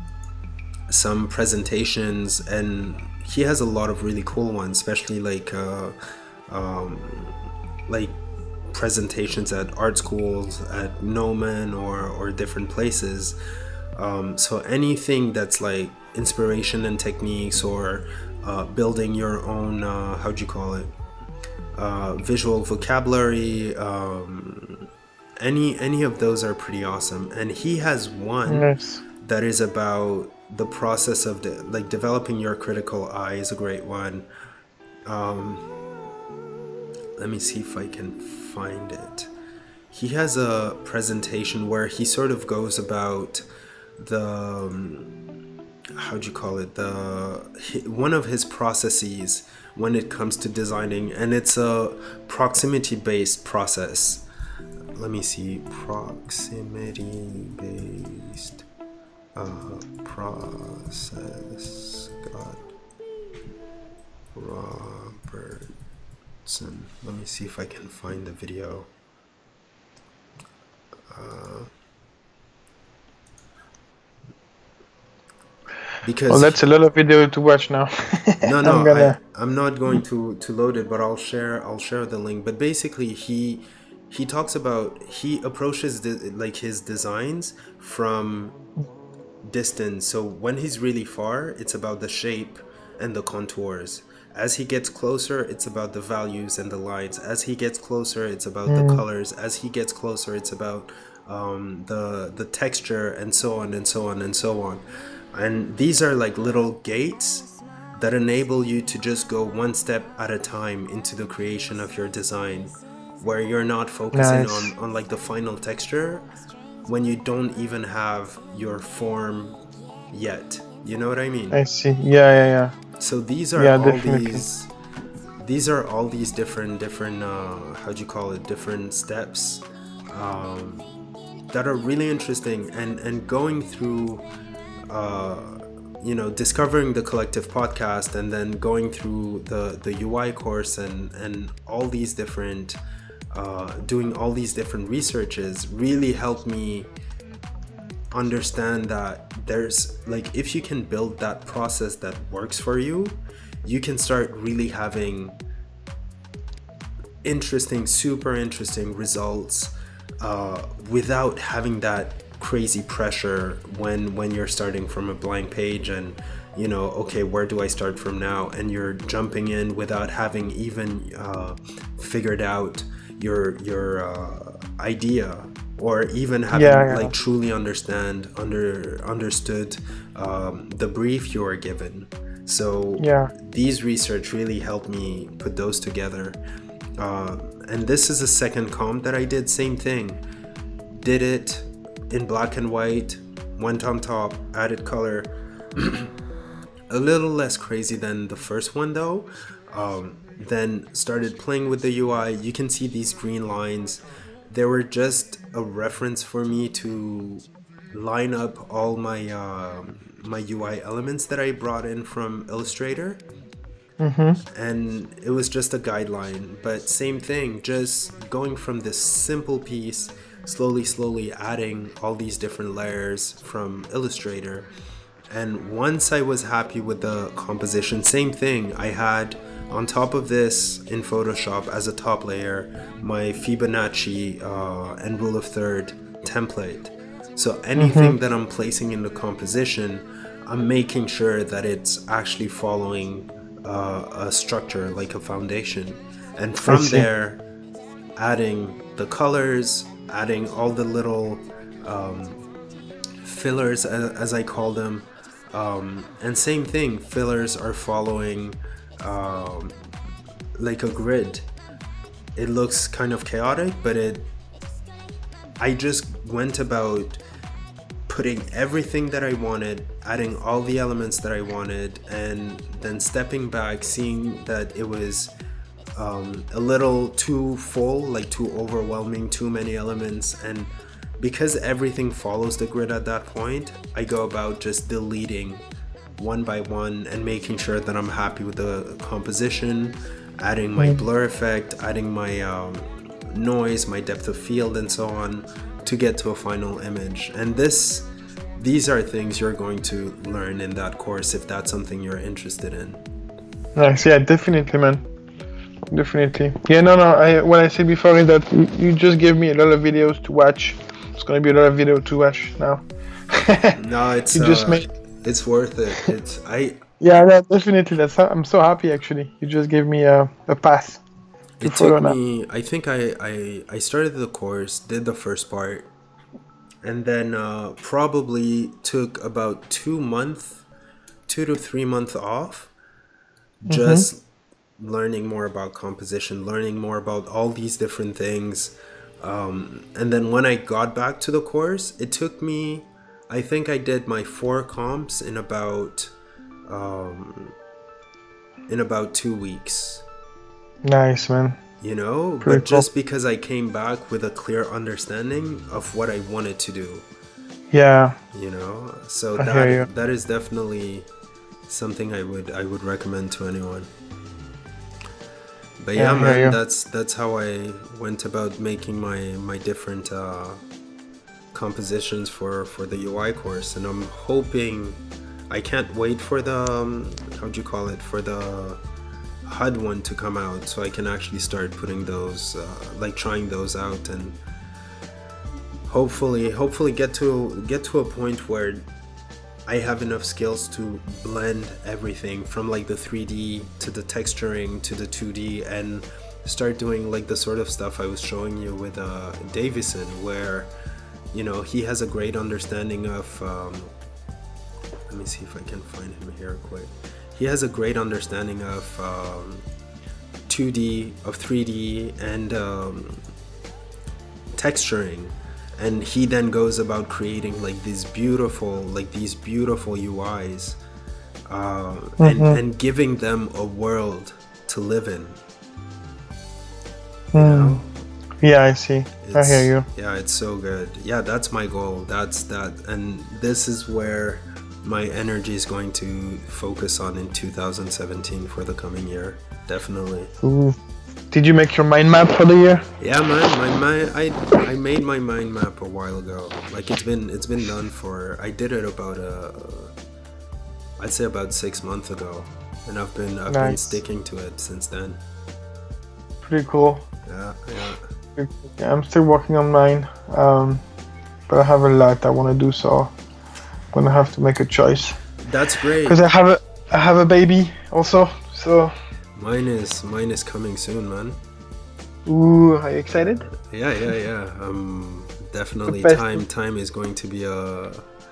some presentations, and he has a lot of really cool ones, especially like uh, um, like presentations at art schools, at Noman, or or different places. Um, so anything that's like inspiration and techniques, or uh, building your own uh, how'd you call it uh, visual vocabulary, um, any any of those are pretty awesome. And he has one Nice. that is about the process of de- like developing your critical eye is a great one. Um, let me see if I can find it. He has a presentation where he sort of goes about the um, how'd you call it the hi- one of his processes when it comes to designing, and it's a proximity based process. Let me see, proximity based Uh, process. Scott Robertson. Let me see if I can find the video. Uh, because Well, that's a lot of video to watch now. no, no, I'm gonna. I, I'm not going to to load it, but I'll share I'll share the link. But basically, he he talks about he approaches the, like his designs from distance. So when he's really far, it's about the shape and the contours, As he gets closer, it's about the values and the lines. As he gets closer, it's about Mm. the colors. As he gets closer, it's about um, the the texture, and so on and so on and so on. And these are like little gates that enable you to just go one step at a time into the creation of your design, where you're not focusing Nice. on, on like the final texture when you don't even have your form yet. You know what I mean? I see. Yeah, yeah, yeah. So these are Yeah, all definitely. these these are all these different different uh how'd you call it different steps um that are really interesting, and and going through uh you know discovering the Collective podcast, and then going through the the U I course, and and all these different uh doing all these different researches really helped me understand that there's like, if you can build that process that works for you, you can start really having interesting, super interesting results uh, without having that crazy pressure when when you're starting from a blank page, and you know, okay, where do I start from now? And you're jumping in without having even uh, figured out your your uh, idea, or even having Yeah, yeah. like truly understand under understood um, the brief you are given. So Yeah. these research really helped me put those together. Uh, and this is the second comp that I did, same thing. Did it in black and white, went on top, added color. A little less crazy than the first one though. Um, then started playing with the U I. You can see these green lines. They were just a reference for me to line up all my um my U I elements that I brought in from Illustrator. Mm-hmm. And it was just a guideline, but same thing, just going from this simple piece, slowly slowly adding all these different layers from Illustrator. And once I was happy with the composition, same thing, I had on top of this in Photoshop as a top layer my Fibonacci uh, and rule of third template. So anything Mm-hmm. that I'm placing in the composition, I'm making sure that it's actually following uh, a structure, like a foundation. And from see. there, adding the colors, adding all the little um, fillers, as, as I call them. Um, and same thing, fillers are following um, like a grid. It looks kind of chaotic, but it I just went about putting everything that I wanted, adding all the elements that I wanted, and then stepping back, seeing that it was um, a little too full, like too overwhelming, too many elements. And because everything follows the grid at that point, I go about just deleting one by one and making sure that I'm happy with the composition, adding my blur effect, adding my um, noise, my depth of field, and so on, to get to a final image. And this these are things you're going to learn in that course if that's something you're interested in. Nice. Yeah, definitely, man. Definitely. Yeah, no, no. I what I said before is that you, you just gave me a lot of videos to watch. It's gonna be a lot of video to watch now. No, it's You just uh, made. it's worth it. It's I Yeah, no, definitely. That's. I'm so happy actually. You just gave me a, a path to it follow took now. me I think I, I I started the course, did the first part, and then uh, probably took about two month two to three months off, just learning more about composition, learning more about all these different things. Um, and then when I got back to the course, it took me, I think I did my four comps in about um, in about two weeks. Nice, man. You know, Pretty but cool. just because I came back with a clear understanding of what I wanted to do. Yeah. You know, so I hear you. that that is definitely something I would I would recommend to anyone. But Yeah, yeah, I hear man, you. that's that's how I went about making my my different uh, compositions for for the U I course, and I'm hoping, I can't wait for the um, how'd you call it for the H U D one to come out, so I can actually start putting those uh, like trying those out, and hopefully hopefully get to get to a point where I have enough skills to blend everything from like the three D to the texturing to the two D and start doing like the sort of stuff I was showing you with uh, Davison, where, you know, he has a great understanding of, um, let me see if I can find him here quick. He has a great understanding of um, two D, of three D, and um, texturing. And he then goes about creating like these beautiful, like these beautiful U Is, uh, mm-hmm. and, and giving them a world to live in. You mm. know? Yeah, I see. It's, I hear you. Yeah, it's so good. Yeah, that's my goal. That's that, and this is where my energy is going to focus on in two thousand seventeen for the coming year. Definitely. Ooh. Did you make your mind map for the year? Yeah, man. My mind. I I made my mind map a while ago. Like it's been it's been done for. I did it about uh, I'd say about six months ago, and I've been I've nice. been sticking to it since then. Pretty cool. Yeah, yeah. Pretty cool. Yeah, I'm still working on mine, um, but I have a lot I want to do, so I'm gonna have to make a choice. That's great. Because I have a I have a baby also, so. Mine is mine is coming soon, man. Ooh, are you excited? Yeah, yeah, yeah. Um, definitely. Time time is going to be a.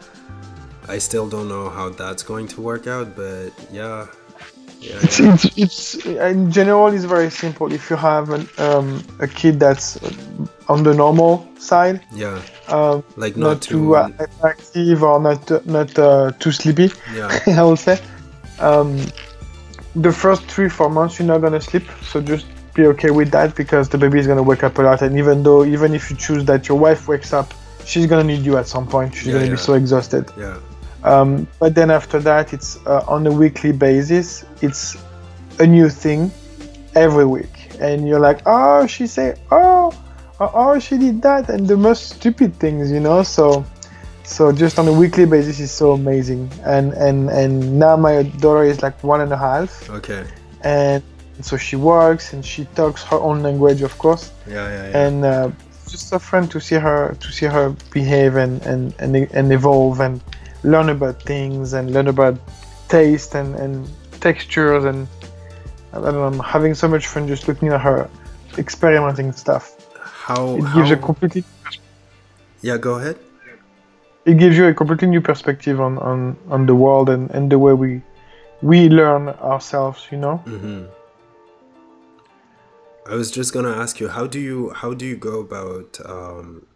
I still don't know how that's going to work out, but yeah. Yeah, it's, yeah. it's it's in general it's very simple. If you have an, um, a kid that's on the normal side, yeah, um, like not, not too, too uh, active or not not uh, too sleepy, yeah, I would say. Um, the first three four months you're not gonna sleep, so just be okay with that because the baby is gonna wake up a lot. And even though even if you choose that your wife wakes up, she's gonna need you at some point. She's yeah, gonna yeah. be so exhausted. Yeah. Um, but then after that, it's uh, on a weekly basis. It's a new thing every week, and you're like, oh, she said, oh, oh, oh, she did that, and the most stupid things, you know. So, so just on a weekly basis is so amazing. And and and now my daughter is like one and a half. Okay. And so she works and she talks her own language, of course. Yeah, yeah, yeah. And uh, it's just so fun to see her to see her behave and and and, and evolve and learn about things and learn about taste and, and textures, and I don't know, I'm having so much fun just looking at her experimenting stuff. How it how... gives a completely yeah go ahead. It gives you a completely new perspective on, on, on the world and, and the way we we learn ourselves, you know. Mm-hmm. I was just gonna ask you, how do you how do you go about um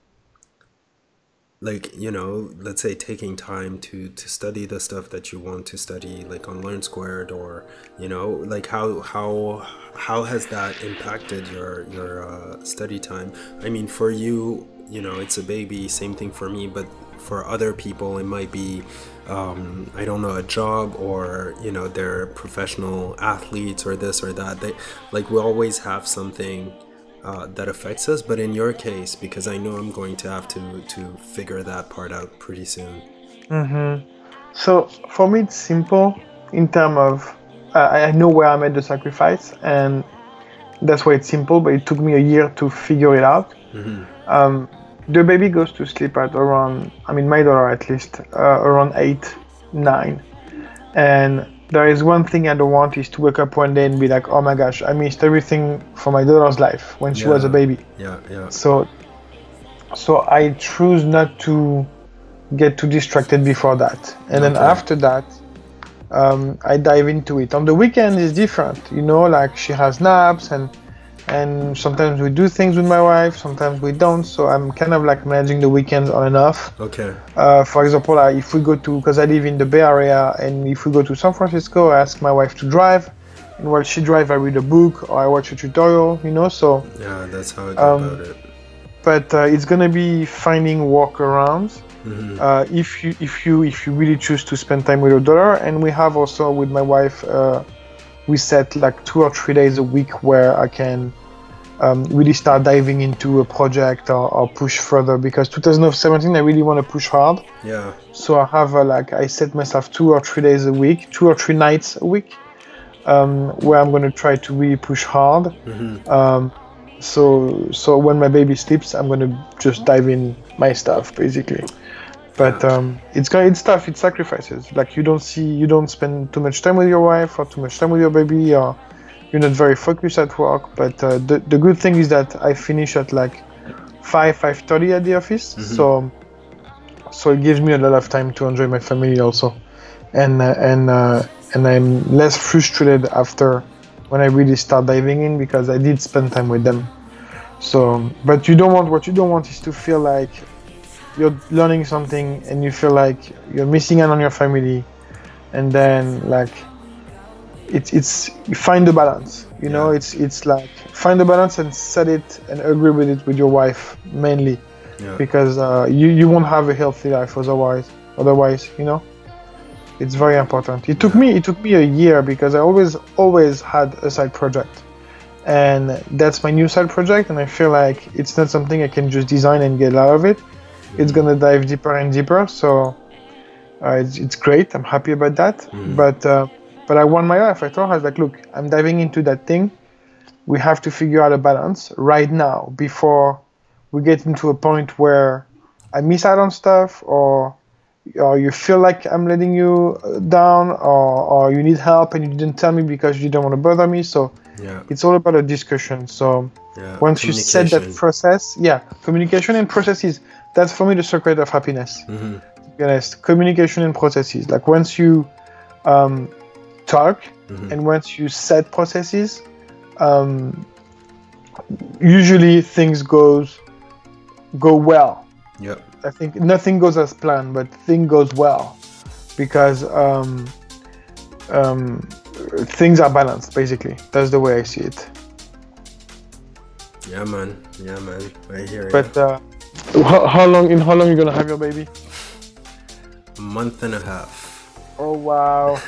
like, you know, let's say taking time to to study the stuff that you want to study, like on Learn Squared, or, you know, like how how how has that impacted your your uh, study time? I mean, for you, you know, it's a baby, same thing for me, but for other people it might be um I don't know, a job, or, you know, they're professional athletes or this or that. They like, we always have something Uh, that affects us. But in your case, because I know I'm going to have to to figure that part out pretty soon. Mm-hmm. So for me it's simple in terms of uh, I know where I made the sacrifice, and that's why it's simple, but it took me a year to figure it out. Mm-hmm. Um, the baby goes to sleep at around, I mean my daughter at least, uh, around eight, nine, and there is one thing I don't want is to wake up one day and be like, oh my gosh, I missed everything for my daughter's life when she yeah. was a baby. Yeah, yeah. So, so I choose not to get too distracted before that. And okay. then after that, um, I dive into it. On the weekend is different, you know, like she has naps, and and sometimes we do things with my wife, sometimes we don't. So I'm kind of like managing the weekends on and off. Okay. Uh, for example, uh, if we go to, because I live in the Bay Area, and if we go to San Francisco, I ask my wife to drive, and while she drives, I read a book or I watch a tutorial, you know. So yeah, that's how I go um, about it. But uh, it's gonna be finding workarounds. Mm-hmm. Uh, if you if you if you really choose to spend time with your daughter, and we have also with my wife. Uh, We set like two or three days a week where I can um, really start diving into a project or, or push further, because two thousand seventeen I really want to push hard. Yeah. So I have uh, like I set myself two or three days a week, two or three nights a week, um, where I'm gonna try to really push hard. Mm-hmm. Um, so so when my baby sleeps, I'm gonna just dive in my stuff basically. But Yeah. um, it's got it's tough. It's sacrifices. Like you don't see, you don't spend too much time with your wife or too much time with your baby, or you're not very focused at work. But uh, the the good thing is that I finish at like five five thirty at the office, Mhm. so so it gives me a lot of time to enjoy my family also, and uh, and uh, and I'm less frustrated after when I really start diving in because I did spend time with them. So, but you don't want what you don't want is to feel like you're learning something and you feel like you're missing out on your family, and then like it's it's you find the balance. You know, Yeah. it's it's like find the balance and set it and agree with it with your wife mainly, Yeah. because uh, you you won't have a healthy life otherwise. Otherwise, you know, it's very important. It took me it took me a year because I always always had a side project, and that's my new side project. And I feel like it's not something I can just design and get out of it. It's gonna dive deeper and deeper. So uh, it's it's great. I'm happy about that. Mhm. But uh, but I want my life. I told her, I was like, look, I'm diving into that thing. We have to figure out a balance right now before we get into a point where I miss out on stuff, or or you feel like I'm letting you uh, down, or or you need help and you didn't tell me because you don't want to bother me. So Yeah. it's all about a discussion. So Yeah. once you set that Communication. process, yeah, communication and processes. That's for me the secret of happiness. Mhm. To be honest, communication and processes. Like once you um, talk Mhm. and once you set processes, um, usually things goes go well. Yep. I think nothing goes as planned, but thing goes well because um, um, things are balanced. Basically, that's the way I see it. Yeah, man. Yeah, man. I hear you. But uh, how, how long? In how long you gonna have your baby? A month and a half. Oh wow!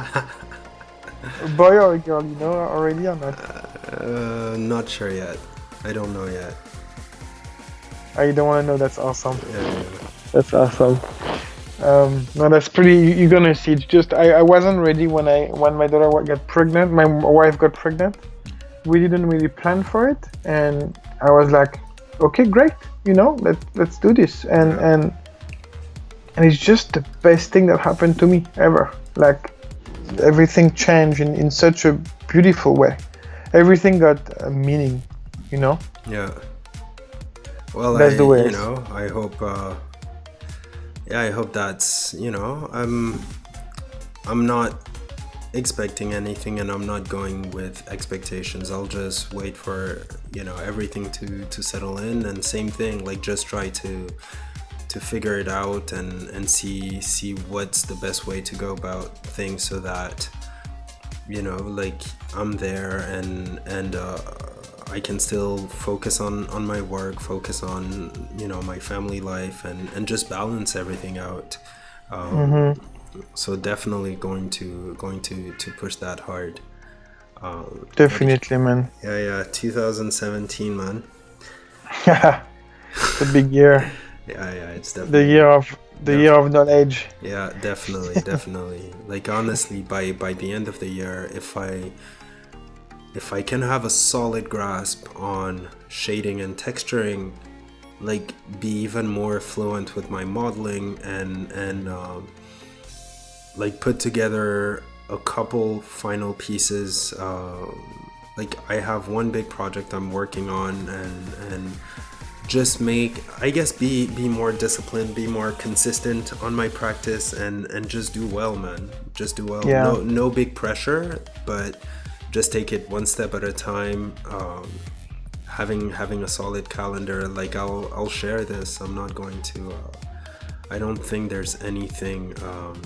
A boy or a girl? You know already or not? Uh, not sure yet. I don't know yet. I don't want to know. That's awesome. Yeah, yeah. That's awesome. Um, no, that's pretty. you- You're gonna see. It's just I, I wasn't ready when I when my daughter wa- got pregnant. My wife got pregnant. We didn't really plan for it, and I was like, okay, great. You know, let let's do this. And Yeah. and and it's just the best thing that happened to me ever. Like everything changed in, in such a beautiful way. Everything got a meaning. You know. Yeah. Well, That's I, the way. you know, I hope. Uh, yeah, I hope that's. You know, I'm. I'm not expecting anything, and I'm not going with expectations. I'll just wait for you know everything to to settle in, and same thing. Like just try to to figure it out and and see see what's the best way to go about things so that you know like I'm there and and uh, I can still focus on on my work, focus on you know my family life, and and just balance everything out. um, Mm-hmm. so definitely going to going to to push that hard. um, Definitely, man. yeah, yeah, two thousand seventeen, man. It's a big year. Yeah, yeah, it's The definitely year of the Yeah. year of knowledge. yeah, definitely, definitely. Like honestly, by by the end of the year, if I if I can have a solid grasp on shading and texturing, like be even more fluent with my modeling and and um, like put together a couple final pieces. Um, like I have one big project I'm working on, and and just make I guess be be more disciplined, be more consistent on my practice, and and just do well, man. Just do well. Yeah. No no big pressure, but just take it one step at a time. Um, having having a solid calendar, like I'll I'll share this. I'm not going to. Uh, I don't think there's anything. Um,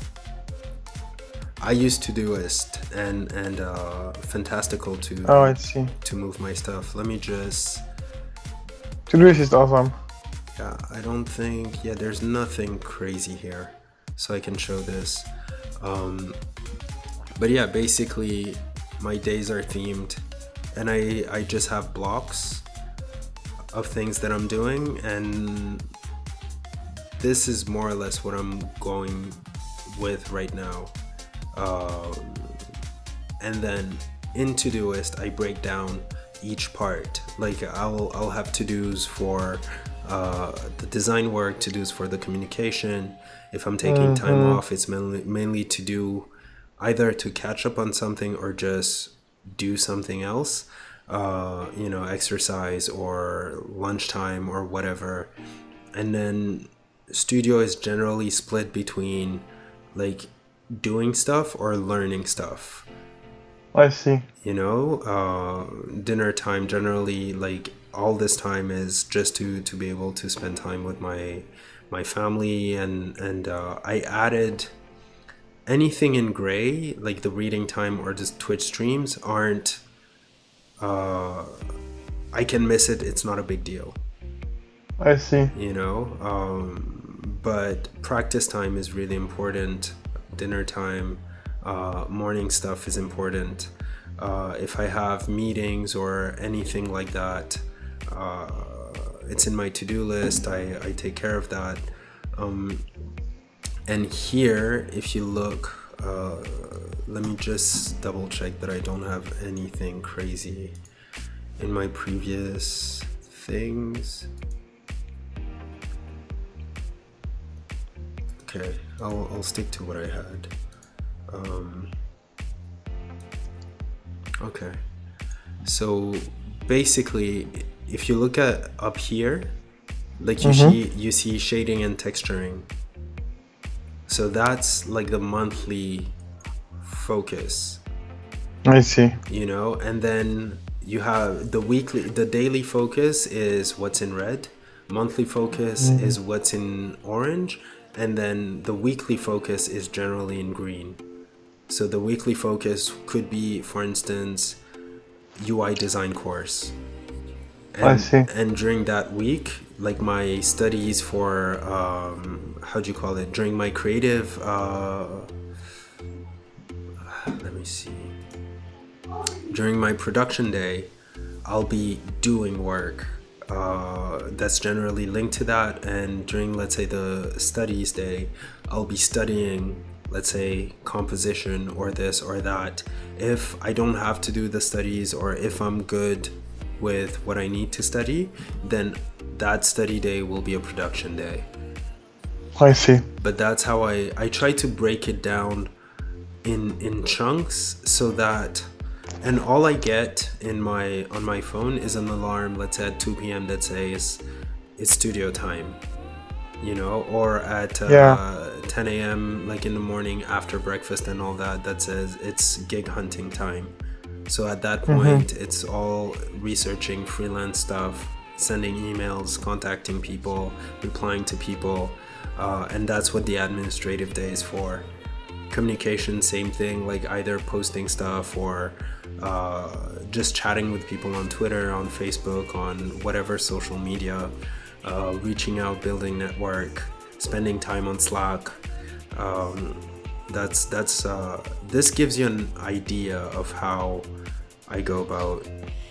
I used Todoist and and uh, Fantastical to Oh, I see. to move my stuff. Let me just. Todoist is awesome. Yeah, I don't think. Yeah, there's nothing crazy here, so I can show this. Um, but yeah, basically, my days are themed, and I I just have blocks of things that I'm doing, and this is more or less what I'm going with right now. Um, and then in Todoist, I break down each part. Like I'll I'll have to-dos for uh, the design work, to-dos for the communication. If I'm taking mm-hmm. time off, it's mainly mainly to do either to catch up on something or just do something else, uh, you know, exercise or lunchtime or whatever. And then studio is generally split between like doing stuff or learning stuff. I see. You know, uh, dinner time generally, like all this time is just to, to be able to spend time with my my family, and and uh, I added anything in gray, like the reading time or just Twitch streams aren't, uh, I can miss it, it's not a big deal. I see. You know, um, but practice time is really important. Dinner time, uh, morning stuff is important. Uh, if I have meetings or anything like that, uh, it's in my to-do list. I, I take care of that. Um, and here, if you look, uh, let me just double check that I don't have anything crazy in my previous things. Okay, I'll, I'll stick to what I had. Um, okay, so basically, if you look at up here, like you mm-hmm. see, you see shading and texturing. So that's like the monthly focus. I see. You know, and then you have the weekly, the daily focus is what's in red. Monthly focus mm-hmm. is what's in orange. And then the weekly focus is generally in green. So the weekly focus could be, for instance, U I design course. And, I see. And during that week, like my studies for, um, how do you call it? During my creative, uh, let me see. During my production day, I'll be doing work. Uh, that's generally linked to that, and during, let's say, the studies day, I'll be studying, let's say, composition or this or that. If I don't have to do the studies, or if I'm good with what I need to study, then that study day will be a production day. I see. But that's how I, I try to break it down in in chunks, so that, and all I get in my on my phone is an alarm, let's say at two p m that says it's studio time, you know, or at uh, yeah. ten a m like in the morning after breakfast and all that, that says it's gig hunting time. So at that point, mm-hmm. it's all researching freelance stuff, sending emails, contacting people, replying to people, uh, and that's what the administrative day is for. Communication, same thing, like either posting stuff or uh, just chatting with people on Twitter, on Facebook, on whatever social media, uh, reaching out, building network, spending time on Slack. Um, that's that's uh, this gives you an idea of how I go about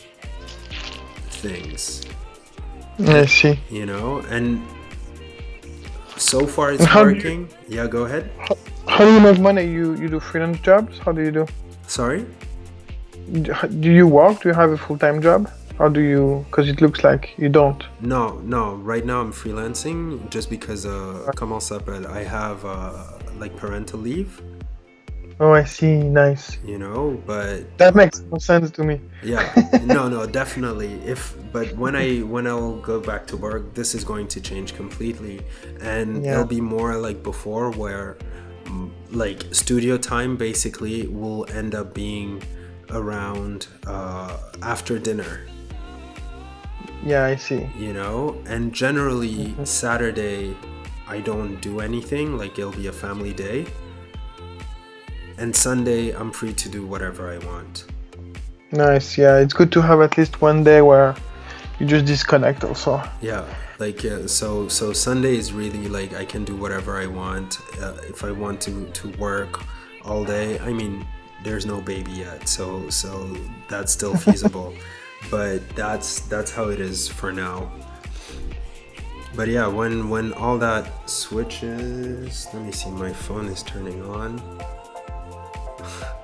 things. I see. You know, and so far it's how working. You, yeah, go ahead. How, how do you make money? You you do freelance jobs? How do you do? Sorry? Do you work? Do you have a full-time job? How do you? Because it looks like you don't. No, no. Right now I'm freelancing just because, uh, comment ça s'appelle? I have uh, like parental leave. Oh, I see. Nice. You know, but that makes no sense to me. Yeah. No, no, definitely. If but when I when I'll go back to work, this is going to change completely, and yeah. it'll be more like before, where like studio time basically will end up being around uh, after dinner. Yeah, I see. You know, and generally mm-hmm. Saturday I don't do anything, like it'll be a family day. And Sunday I'm free to do whatever I want. Nice. Yeah, it's good to have at least one day where you just disconnect also. Yeah, like uh, so so Sunday is really like I can do whatever I want. Uh, if I want to to work all day, I mean, there's no baby yet, so so that's still feasible. But that's that's how it is for now. But yeah, when when all that switches, let me see, my phone is turning on.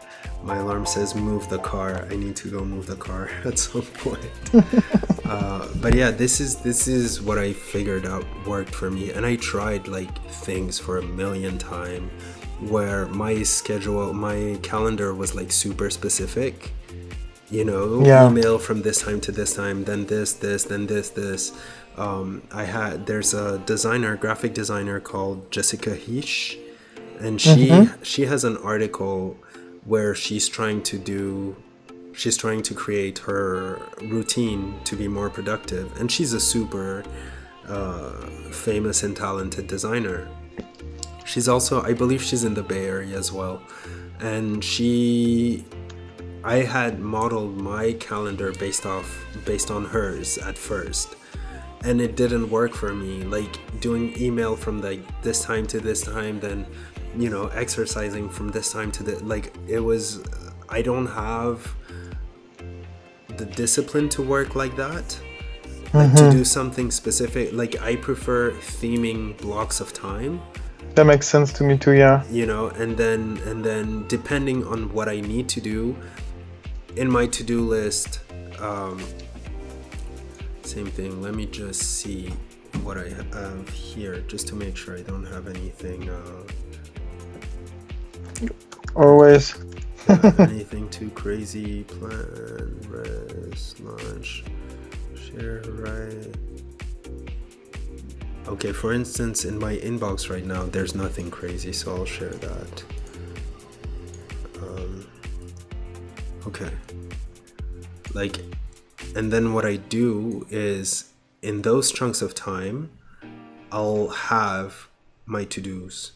My alarm says move the car. I need to go move the car at some point. uh, but yeah, this is this is what I figured out worked for me, and I tried like things for a million times where my schedule, my calendar was like super specific. You know, yeah. Email from this time to this time, then this, this, then this, this. Um, I had there's a designer, graphic designer called Jessica Heish, and she mm-hmm. she has an article where she's trying to do she's trying to create her routine to be more productive, and she's a super uh, famous and talented designer. She's also, I believe she's in the Bay Area as well, and she I had modeled my calendar based off based on hers at first, and it didn't work for me, like doing email from like this time to this time, then you know, exercising from this time to the, like, it was, I don't have the discipline to work like that, like mm-hmm. to do something specific. Like, I prefer theming blocks of time. That makes sense to me too, yeah. You know, and then, and then depending on what I need to do in my to-do list, um, same thing. Let me just see what I have here, just to make sure I don't have anything, uh, always. Yeah, anything too crazy, plan, rest, lunch, share, right? Okay, for instance, in my inbox right now, there's nothing crazy, so I'll share that. Um, okay. Like, and then what I do is, in those chunks of time, I'll have my to-dos.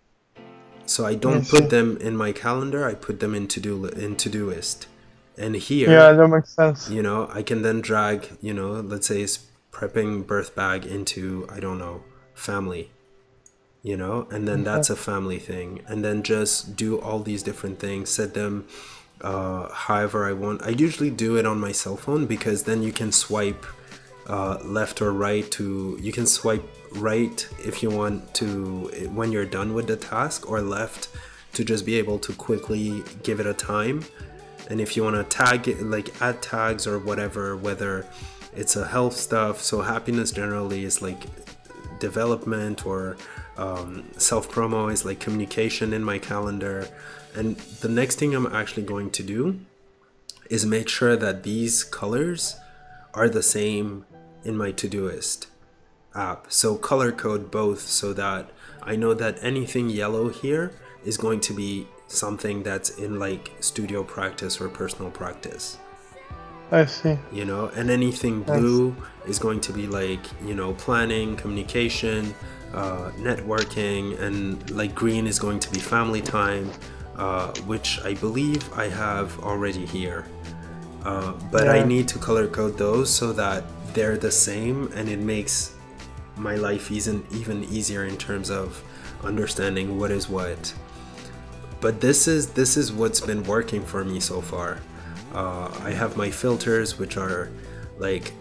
So I don't put them in my calendar, I put them in to-do in to-doist. And here, yeah, that makes sense. You know, I can then drag, you know, let's say it's prepping birth bag into, I don't know, family, you know, and then that's a family thing. And then just do all these different things, set them uh, however I want. I usually do it on my cell phone, because then you can swipe uh, left or right to, you can swipe right if you want to when you're done with the task, or left to just be able to quickly give it a time. And if you want to tag it, like add tags or whatever, whether it's a health stuff, so happiness generally is like development, or um, self-promo is like communication in my calendar. And the next thing I'm actually going to do is make sure that these colors are the same in my Todoist app. So color code both, so that I know that anything yellow here is going to be something that's in like studio practice or personal practice. I see. You know, and anything blue is going to be like, you know, planning, communication, uh, networking, and like green is going to be family time, uh, which I believe I have already here. Uh, but yeah. I need to color code those so that they're the same, and it makes my life isn't even easier in terms of understanding what is what. But this is this is what's been working for me so far. Uh, I have my filters, which are like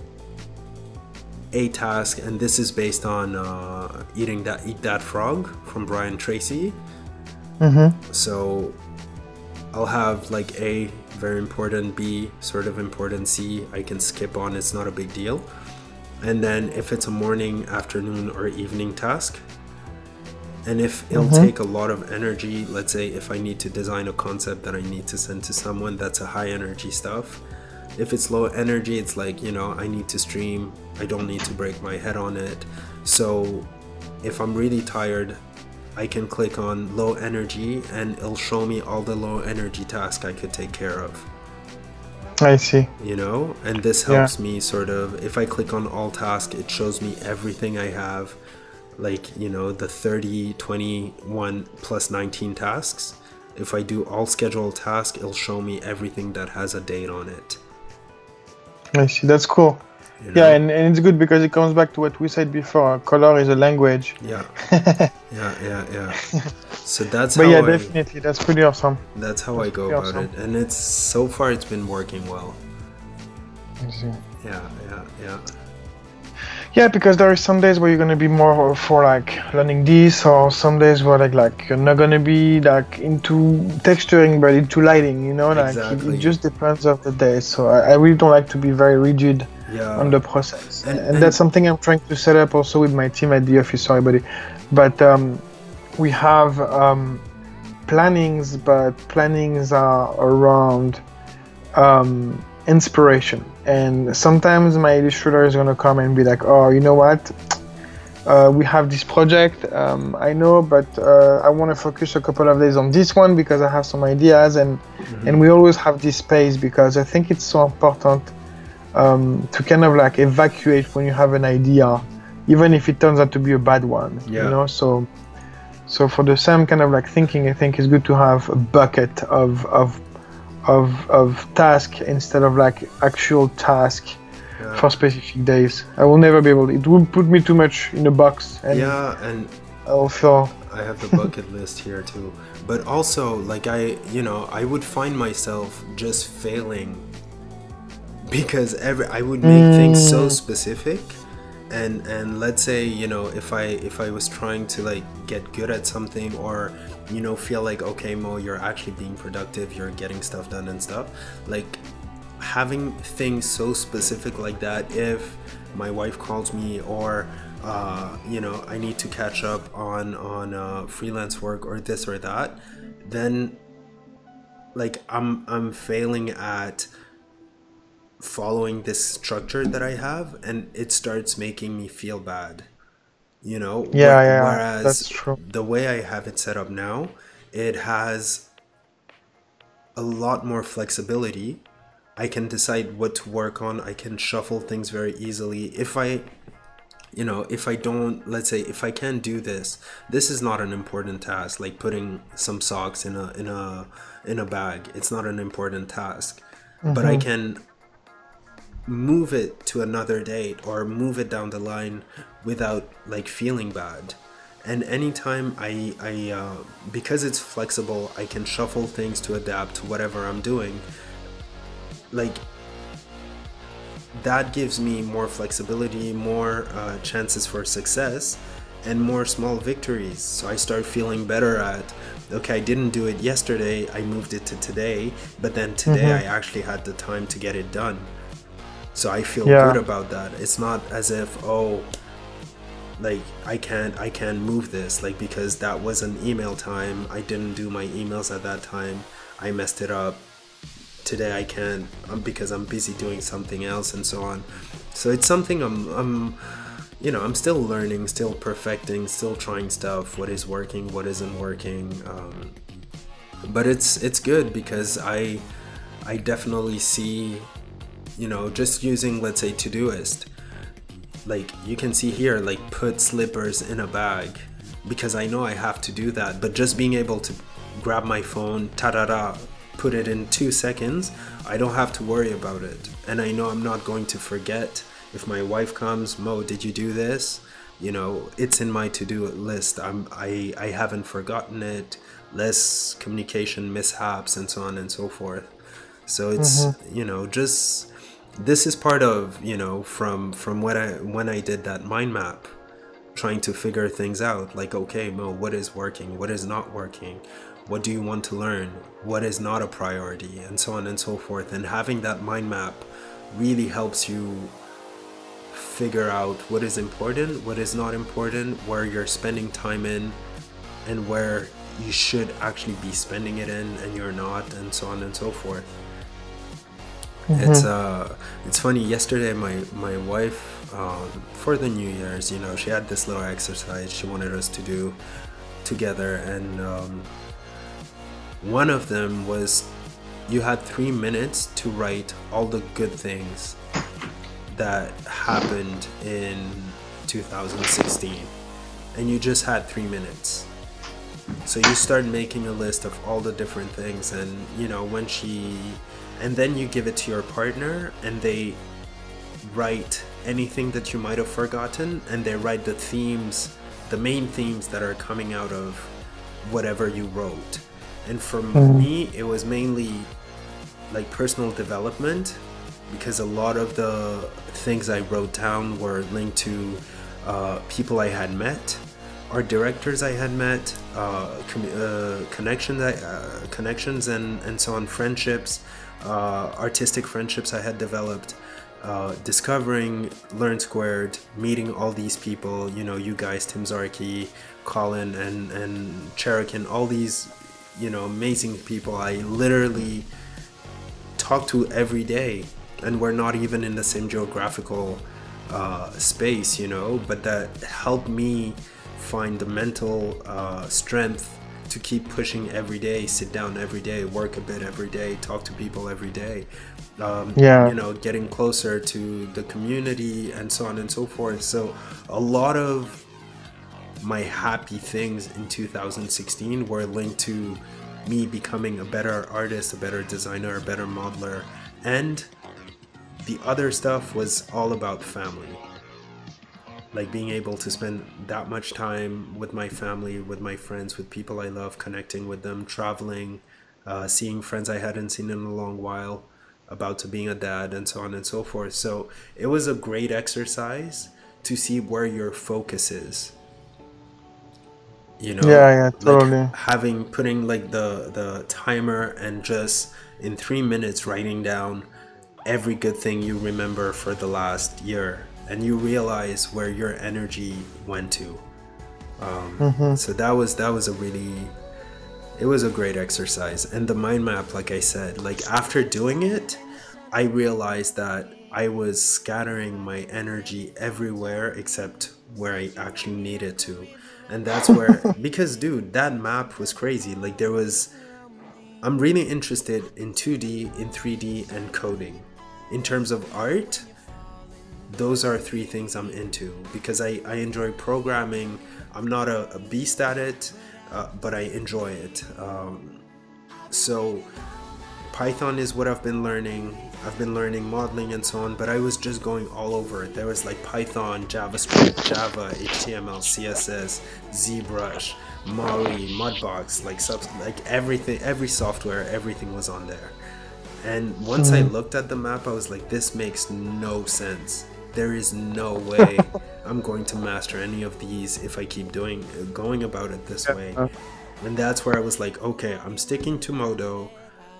a task, and this is based on uh, eating that eat that frog from Brian Tracy. Mm-hmm. So I'll have like A, very important, B, sort of important, C, I can skip on, it's not a big deal. And then if it's a morning, afternoon, or evening task, and if it'll mm-hmm. take a lot of energy, let's say if I need to design a concept that I need to send to someone, that's a high energy stuff. If it's low energy, it's like, you know, I need to stream, I don't need to break my head on it. So if I'm really tired, I can click on low energy and it'll show me all the low energy tasks I could take care of. I see. You know, and this helps yeah. me sort of, if I click on all tasks, it shows me everything I have, like, you know, the thirty, twenty-one plus nineteen tasks. If I do all scheduled tasks, it'll show me everything that has a date on it. I see, that's cool. You know? Yeah, and, and it's good because it comes back to what we said before. Color is a language. Yeah, yeah, yeah, yeah. So that's but how yeah, I, definitely, that's pretty awesome. That's how that's I go about awesome. it, and it's so far it's been working well. I see. Yeah, yeah, yeah. Yeah, because there are some days where you're gonna be more for like learning this, or some days where like like you're not gonna be like into texturing, but into lighting. You know, like it, it Exactly. just depends of the day. So I, I really don't like to be very rigid on Yeah. the process, And and that's and something I'm trying to set up also with my team at the office. Sorry, buddy, but um, we have um, plannings, but plannings are around um, inspiration. And sometimes my illustrator is gonna come and be like, "Oh, you know what? Uh, we have this project. Um, I know, but uh, I want to focus a couple of days on this one because I have some ideas." And and mhm. we always have this space because I think it's so important um, to kind of like evacuate when you have an idea, even if it turns out to be a bad one. You Yeah. know, so. So for the same kind of like thinking, I think it's good to have a bucket of of of of task instead of like actual task Yeah. for specific days. I will never be able. It will put me too much in a box, and Yeah, and I will feel. I have the bucket list here too. But also, like I, you know, I would find myself just failing because every I would make things so Mm, specific, and and let's say, you know, if I if I was trying to like get good at something, or you know, feel like, okay, Mo, you're actually being productive, you're getting stuff done and stuff, like having things so specific like that, if my wife calls me, or uh, you know, I need to catch up on on uh, freelance work or this or that, then like i'm i'm failing at following this structure that I have, and it starts making me feel bad, you know. yeah, Where, yeah, that's whereas true. the way I have it set up now, it has a lot more flexibility. I can decide what to work on. I can shuffle things very easily. If I, you know, if I don't, let's say, if I can't do this, this is not an important task. Like putting some socks in a in a in a bag. It's not an important task, but I Hmm. can move it to another date or move it down the line without like feeling bad. And anytime I, I uh, because it's flexible, I can shuffle things to adapt to whatever I'm doing. Like that gives me more flexibility, more uh, chances for success, and more small victories. So I start feeling better at, okay, I didn't do it yesterday, I moved it to today, but then today I Hmm. actually had the time to get it done. So I feel good Yeah. about that. It's not as if, oh, like I can't I can't move this, like because that was an email time, I didn't do my emails at that time, I messed it up. Today I can't um, because I'm busy doing something else and so on. So it's something I'm I'm you know, I'm still learning, still perfecting, still trying stuff, what is working, what isn't working. Um, but it's it's good because I I definitely see, you know, just using, let's say, Todoist, like you can see here, like put slippers in a bag, because I know I have to do that. But just being able to grab my phone, ta-da-da, put it in two seconds, I don't have to worry about it. And I know I'm not going to forget. If my wife comes, Mo, did you do this? You know, it's in my to-do list. I'm, I, I haven't forgotten it. Less communication mishaps and so on and so forth. So Hmm. it's, you know, just this is part of, you know, from from when I when I did that mind map, trying to figure things out, like, okay, Mo, what is working, what is not working, what do you want to learn, what is not a priority, and so on and so forth. And having that mind map really helps you figure out what is important, what is not important, where you're spending time in, and where you should actually be spending it in and you're not, and so on and so forth. It's Hmm. uh, it's funny. Yesterday, my my wife, um, for the New Year's, you know, she had this little exercise she wanted us to do together, and um, one of them was you had three minutes to write all the good things that happened in two thousand sixteen, and you just had three minutes. So you start making a list of all the different things, and you know, when she, and then you give it to your partner, and they write anything that you might have forgotten, and they write the themes, the main themes that are coming out of whatever you wrote. And for Hmm. me, it was mainly like personal development because a lot of the things I wrote down were linked to uh, people I had met, art directors I had met, uh, com- uh, connections, uh, connections and, and so on, friendships, uh, artistic friendships I had developed, uh, discovering Learn Squared, meeting all these people, you know, you guys, Tim Zarki, Colin and, and Cherokee, all these, you know, amazing people I literally talk to every day, and we're not even in the same geographical uh, space, you know, but that helped me find the mental uh, strength to keep pushing every day, sit down every day, work a bit every day, talk to people every day, um, Yeah. you know, getting closer to the community and so on and so forth. So a lot of my happy things in two thousand sixteen were linked to me becoming a better artist, a better designer, a better modeler, and the other stuff was all about family. Like being able to spend that much time with my family, with my friends, with people I love, connecting with them, traveling, uh, seeing friends I hadn't seen in a long while, about to being a dad, and so on and so forth. So it was a great exercise to see where your focus is. You know, Yeah, yeah, totally. like having putting like the the timer and just in three minutes writing down every good thing you remember for the last year, and you realize where your energy went to. Um, Mm-hmm. so that was that was a really, it was a great exercise. And the mind map, like I said, like after doing it, I realized that I was scattering my energy everywhere except where I actually needed to. And that's where, because dude, that map was crazy. Like there was, I'm really interested in two D, in three D, and coding. In terms of art, those are three things I'm into because I, I enjoy programming. I'm not a, a beast at it, uh, but I enjoy it. Um, so Python is what I've been learning. I've been learning modeling and so on, but I was just going all over it. There was like Python, JavaScript, Java, H T M L, C S S, ZBrush, Mari, Mudbox, like sub, like everything, every software, everything was on there. And once I looked at the map, I was like, this makes no sense. There is no way I'm going to master any of these if I keep doing, going about it this way. And that's where I was like, okay, I'm sticking to Modo.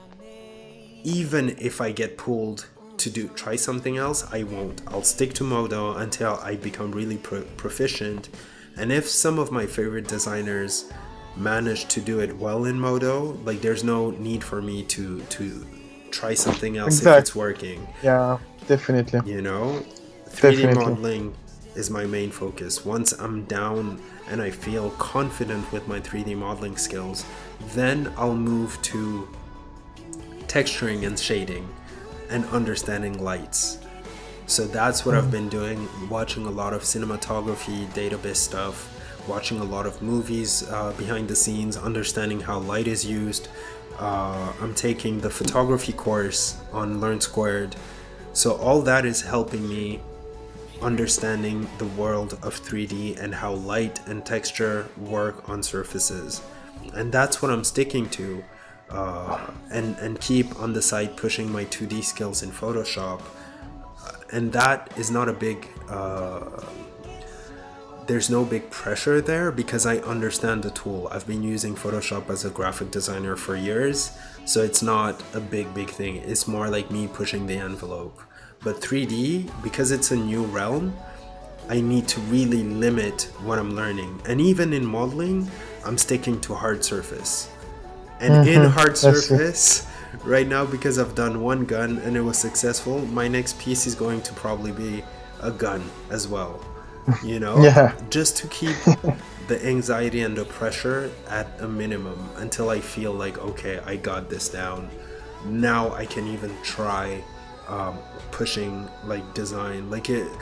Even if I get pulled to do try something else, I won't. I'll stick to Modo until I become really pro- proficient. And if some of my favorite designers manage to do it well in Modo, like there's no need for me to to try something else Exactly. if it's working. Yeah, definitely. You know, three D Definitely. modeling is my main focus. Once I'm down and I feel confident with my three D modeling skills, then I'll move to texturing and shading and understanding lights. So that's what I've been doing, watching a lot of cinematography, database stuff, watching a lot of movies uh, behind the scenes, understanding how light is used. Uh, I'm taking the photography course on Learn Squared. So all that is helping me understanding the world of three D and how light and texture work on surfaces. And that's what I'm sticking to. Uh, and, and keep on the side pushing my two D skills in Photoshop. Uh, and that is not a big, uh, there's no big pressure there because I understand the tool. I've been using Photoshop as a graphic designer for years, so it's not a big, big thing. It's more like me pushing the envelope. But three D, because it's a new realm, I need to really limit what I'm learning. And even in modeling, I'm sticking to hard surface. And mm-hmm. in hard surface, right now, because I've done one gun and it was successful, my next piece is going to probably be a gun as well. You know, yeah. just to keep the anxiety and the pressure at a minimum until I feel like, okay, I got this down. Now I can even try um, pushing like design. Like it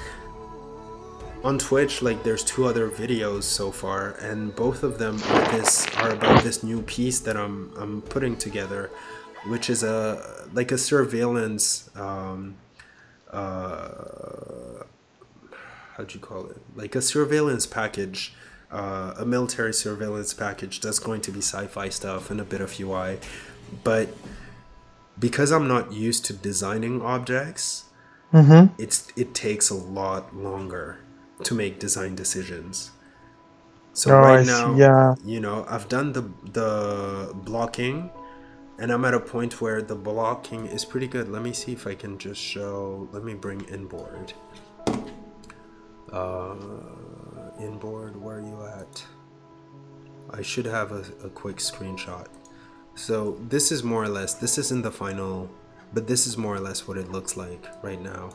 on Twitch, like there's two other videos so far, and both of them are this are about this new piece that I'm I'm putting together, which is a like a surveillance. Um, uh, how'd you call it? Like a surveillance package, uh, a military surveillance package that's going to be sci-fi stuff and a bit of U I, but because I'm not used to designing objects, Mm-hmm. it's it takes a lot longer to make design decisions. So Oh, right I see. now, Yeah. you know, I've done the the blocking, and I'm at a point where the blocking is pretty good. Let me see if I can just show. Let me bring inboard. Uh, inboard, where are you at? I should have a, a quick screenshot. So this is more or less, this isn't the final, but this is more or less what it looks like right now.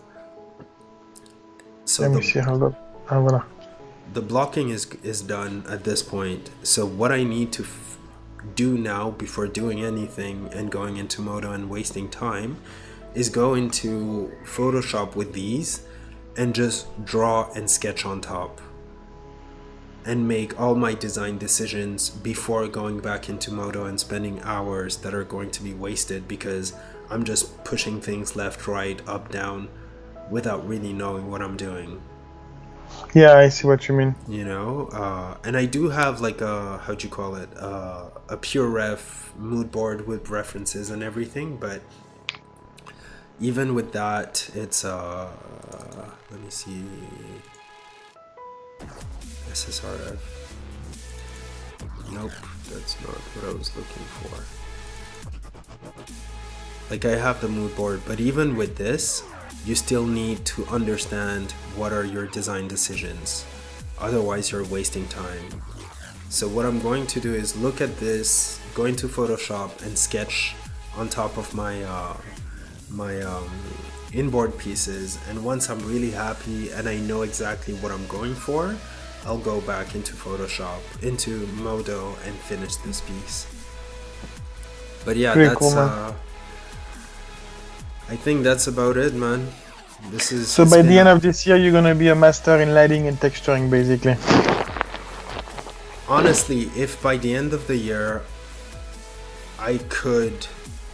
So Let the, me see how that. Ah, voilà. the blocking is is done at this point. So what I need to f do now before doing anything and going into Modo and wasting time is go into Photoshop with these and just draw and sketch on top and make all my design decisions before going back into Modo and spending hours that are going to be wasted because I'm just pushing things left, right, up, down without really knowing what I'm doing. Yeah, I see what you mean. You know, uh, and I do have like a, how'd you call it, uh, a pure ref mood board with references and everything, but even with that, it's, uh, let me see, S S R F, nope, that's not what I was looking for. Like I have the mood board, but even with this, you still need to understand what are your design decisions. Otherwise, you're wasting time. So what I'm going to do is look at this, go into Photoshop and sketch on top of my uh, my um, inboard pieces. And once I'm really happy and I know exactly what I'm going for, I'll go back into Photoshop, into Modo, and finish this piece. But yeah, Pretty that's. cool, man. Uh, I think that's about it, man. This is. So it's by been the end a- of this year, you're gonna be a master in lighting and texturing, basically. honestly, if by the end of the year I could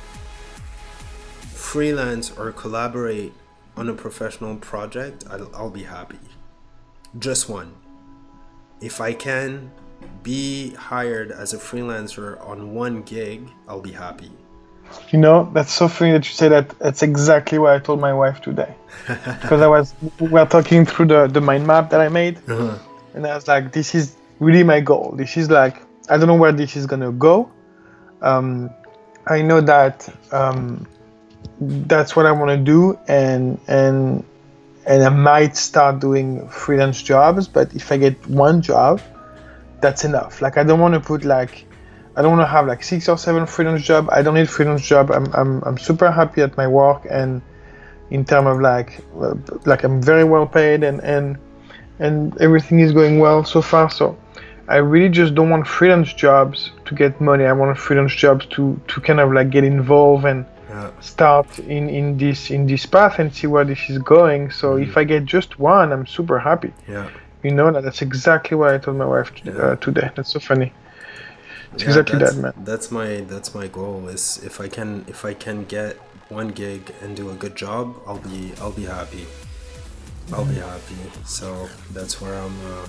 freelance or collaborate on a professional project, I'll, I'll be happy. Just one. If I can be hired as a freelancer on one gig, I'll be happy. You know, that's so funny that you say that. That's exactly what I told my wife today. Because I was, we were talking through the, the mind map that I made. Uh-huh. And I was like, this is really my goal. This is like, I don't know where this is going to go. Um, I know that um, that's what I want to do. And, and, and I might start doing freelance jobs. But if I get one job, that's enough. Like, I don't want to put like, I don't want to have like six or seven freelance job. I don't need freelance job. I'm I'm I'm super happy at my work, and in terms of like uh, like I'm very well paid, and and and everything is going well so far. So I really just don't want freelance jobs to get money. I want freelance jobs to to kind of like get involved and Yeah. start in in this in this path and see where this is going. So Mhm. if I get just one, I'm super happy. Yeah. You know, that that's exactly what I told my wife t- Yeah. uh, today. That's so funny. It's Yeah, exactly that's, that, man. That's my that's my goal. Is if I can if I can get one gig and do a good job, I'll be I'll be happy. I'll be happy. So that's where I'm. Uh,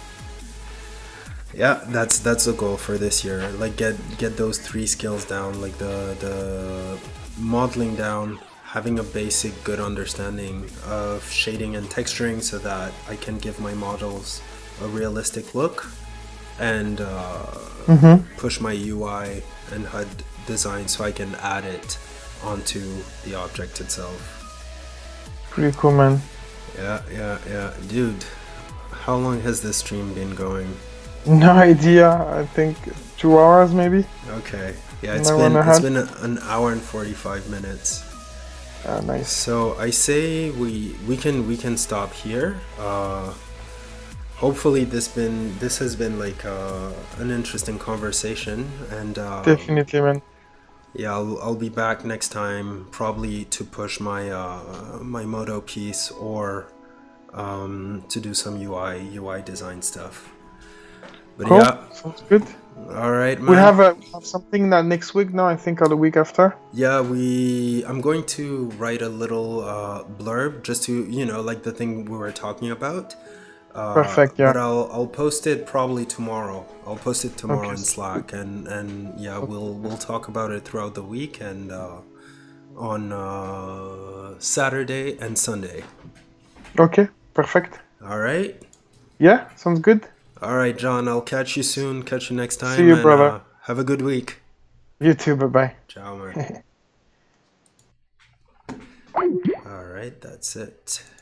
yeah, that's that's the goal for this year. Like get get those three skills down, like the the modeling down, having a basic good understanding of shading and texturing, so that I can give my models a realistic look, and. Uh, Mm-hmm. push my U I and H U D design so I can add it onto the object itself. Pretty cool, man. Yeah, yeah, yeah. Dude, how long has this stream been going? No idea. I think two hours, maybe. Okay. Yeah, it's An hour been and a it's half. been a, an hour and forty-five minutes. Ah, nice. So I say we we can we can stop here. Uh hopefully this been this has been like uh, an interesting conversation, and uh, Definitely, man. yeah, I'll, I'll be back next time, probably to push my uh, my Modo piece, or um, to do some U I U I design stuff. But Cool. yeah, Sounds good. all right, man. We have a we have something that next week now, I think, or the week after. Yeah, we. I'm going to write a little uh, blurb just to, you know, like the thing we were talking about. Uh, Perfect, yeah. But I'll I'll post it probably tomorrow. I'll post it tomorrow Okay. in Slack, and and yeah, we'll we'll talk about it throughout the week, and uh, on uh, Saturday and Sunday. Okay, perfect. All right. Yeah, sounds good. All right, John. I'll catch you soon. Catch you next time. See you, and, brother. Uh, have a good week. You too. Bye bye. Ciao, man. All right, that's it.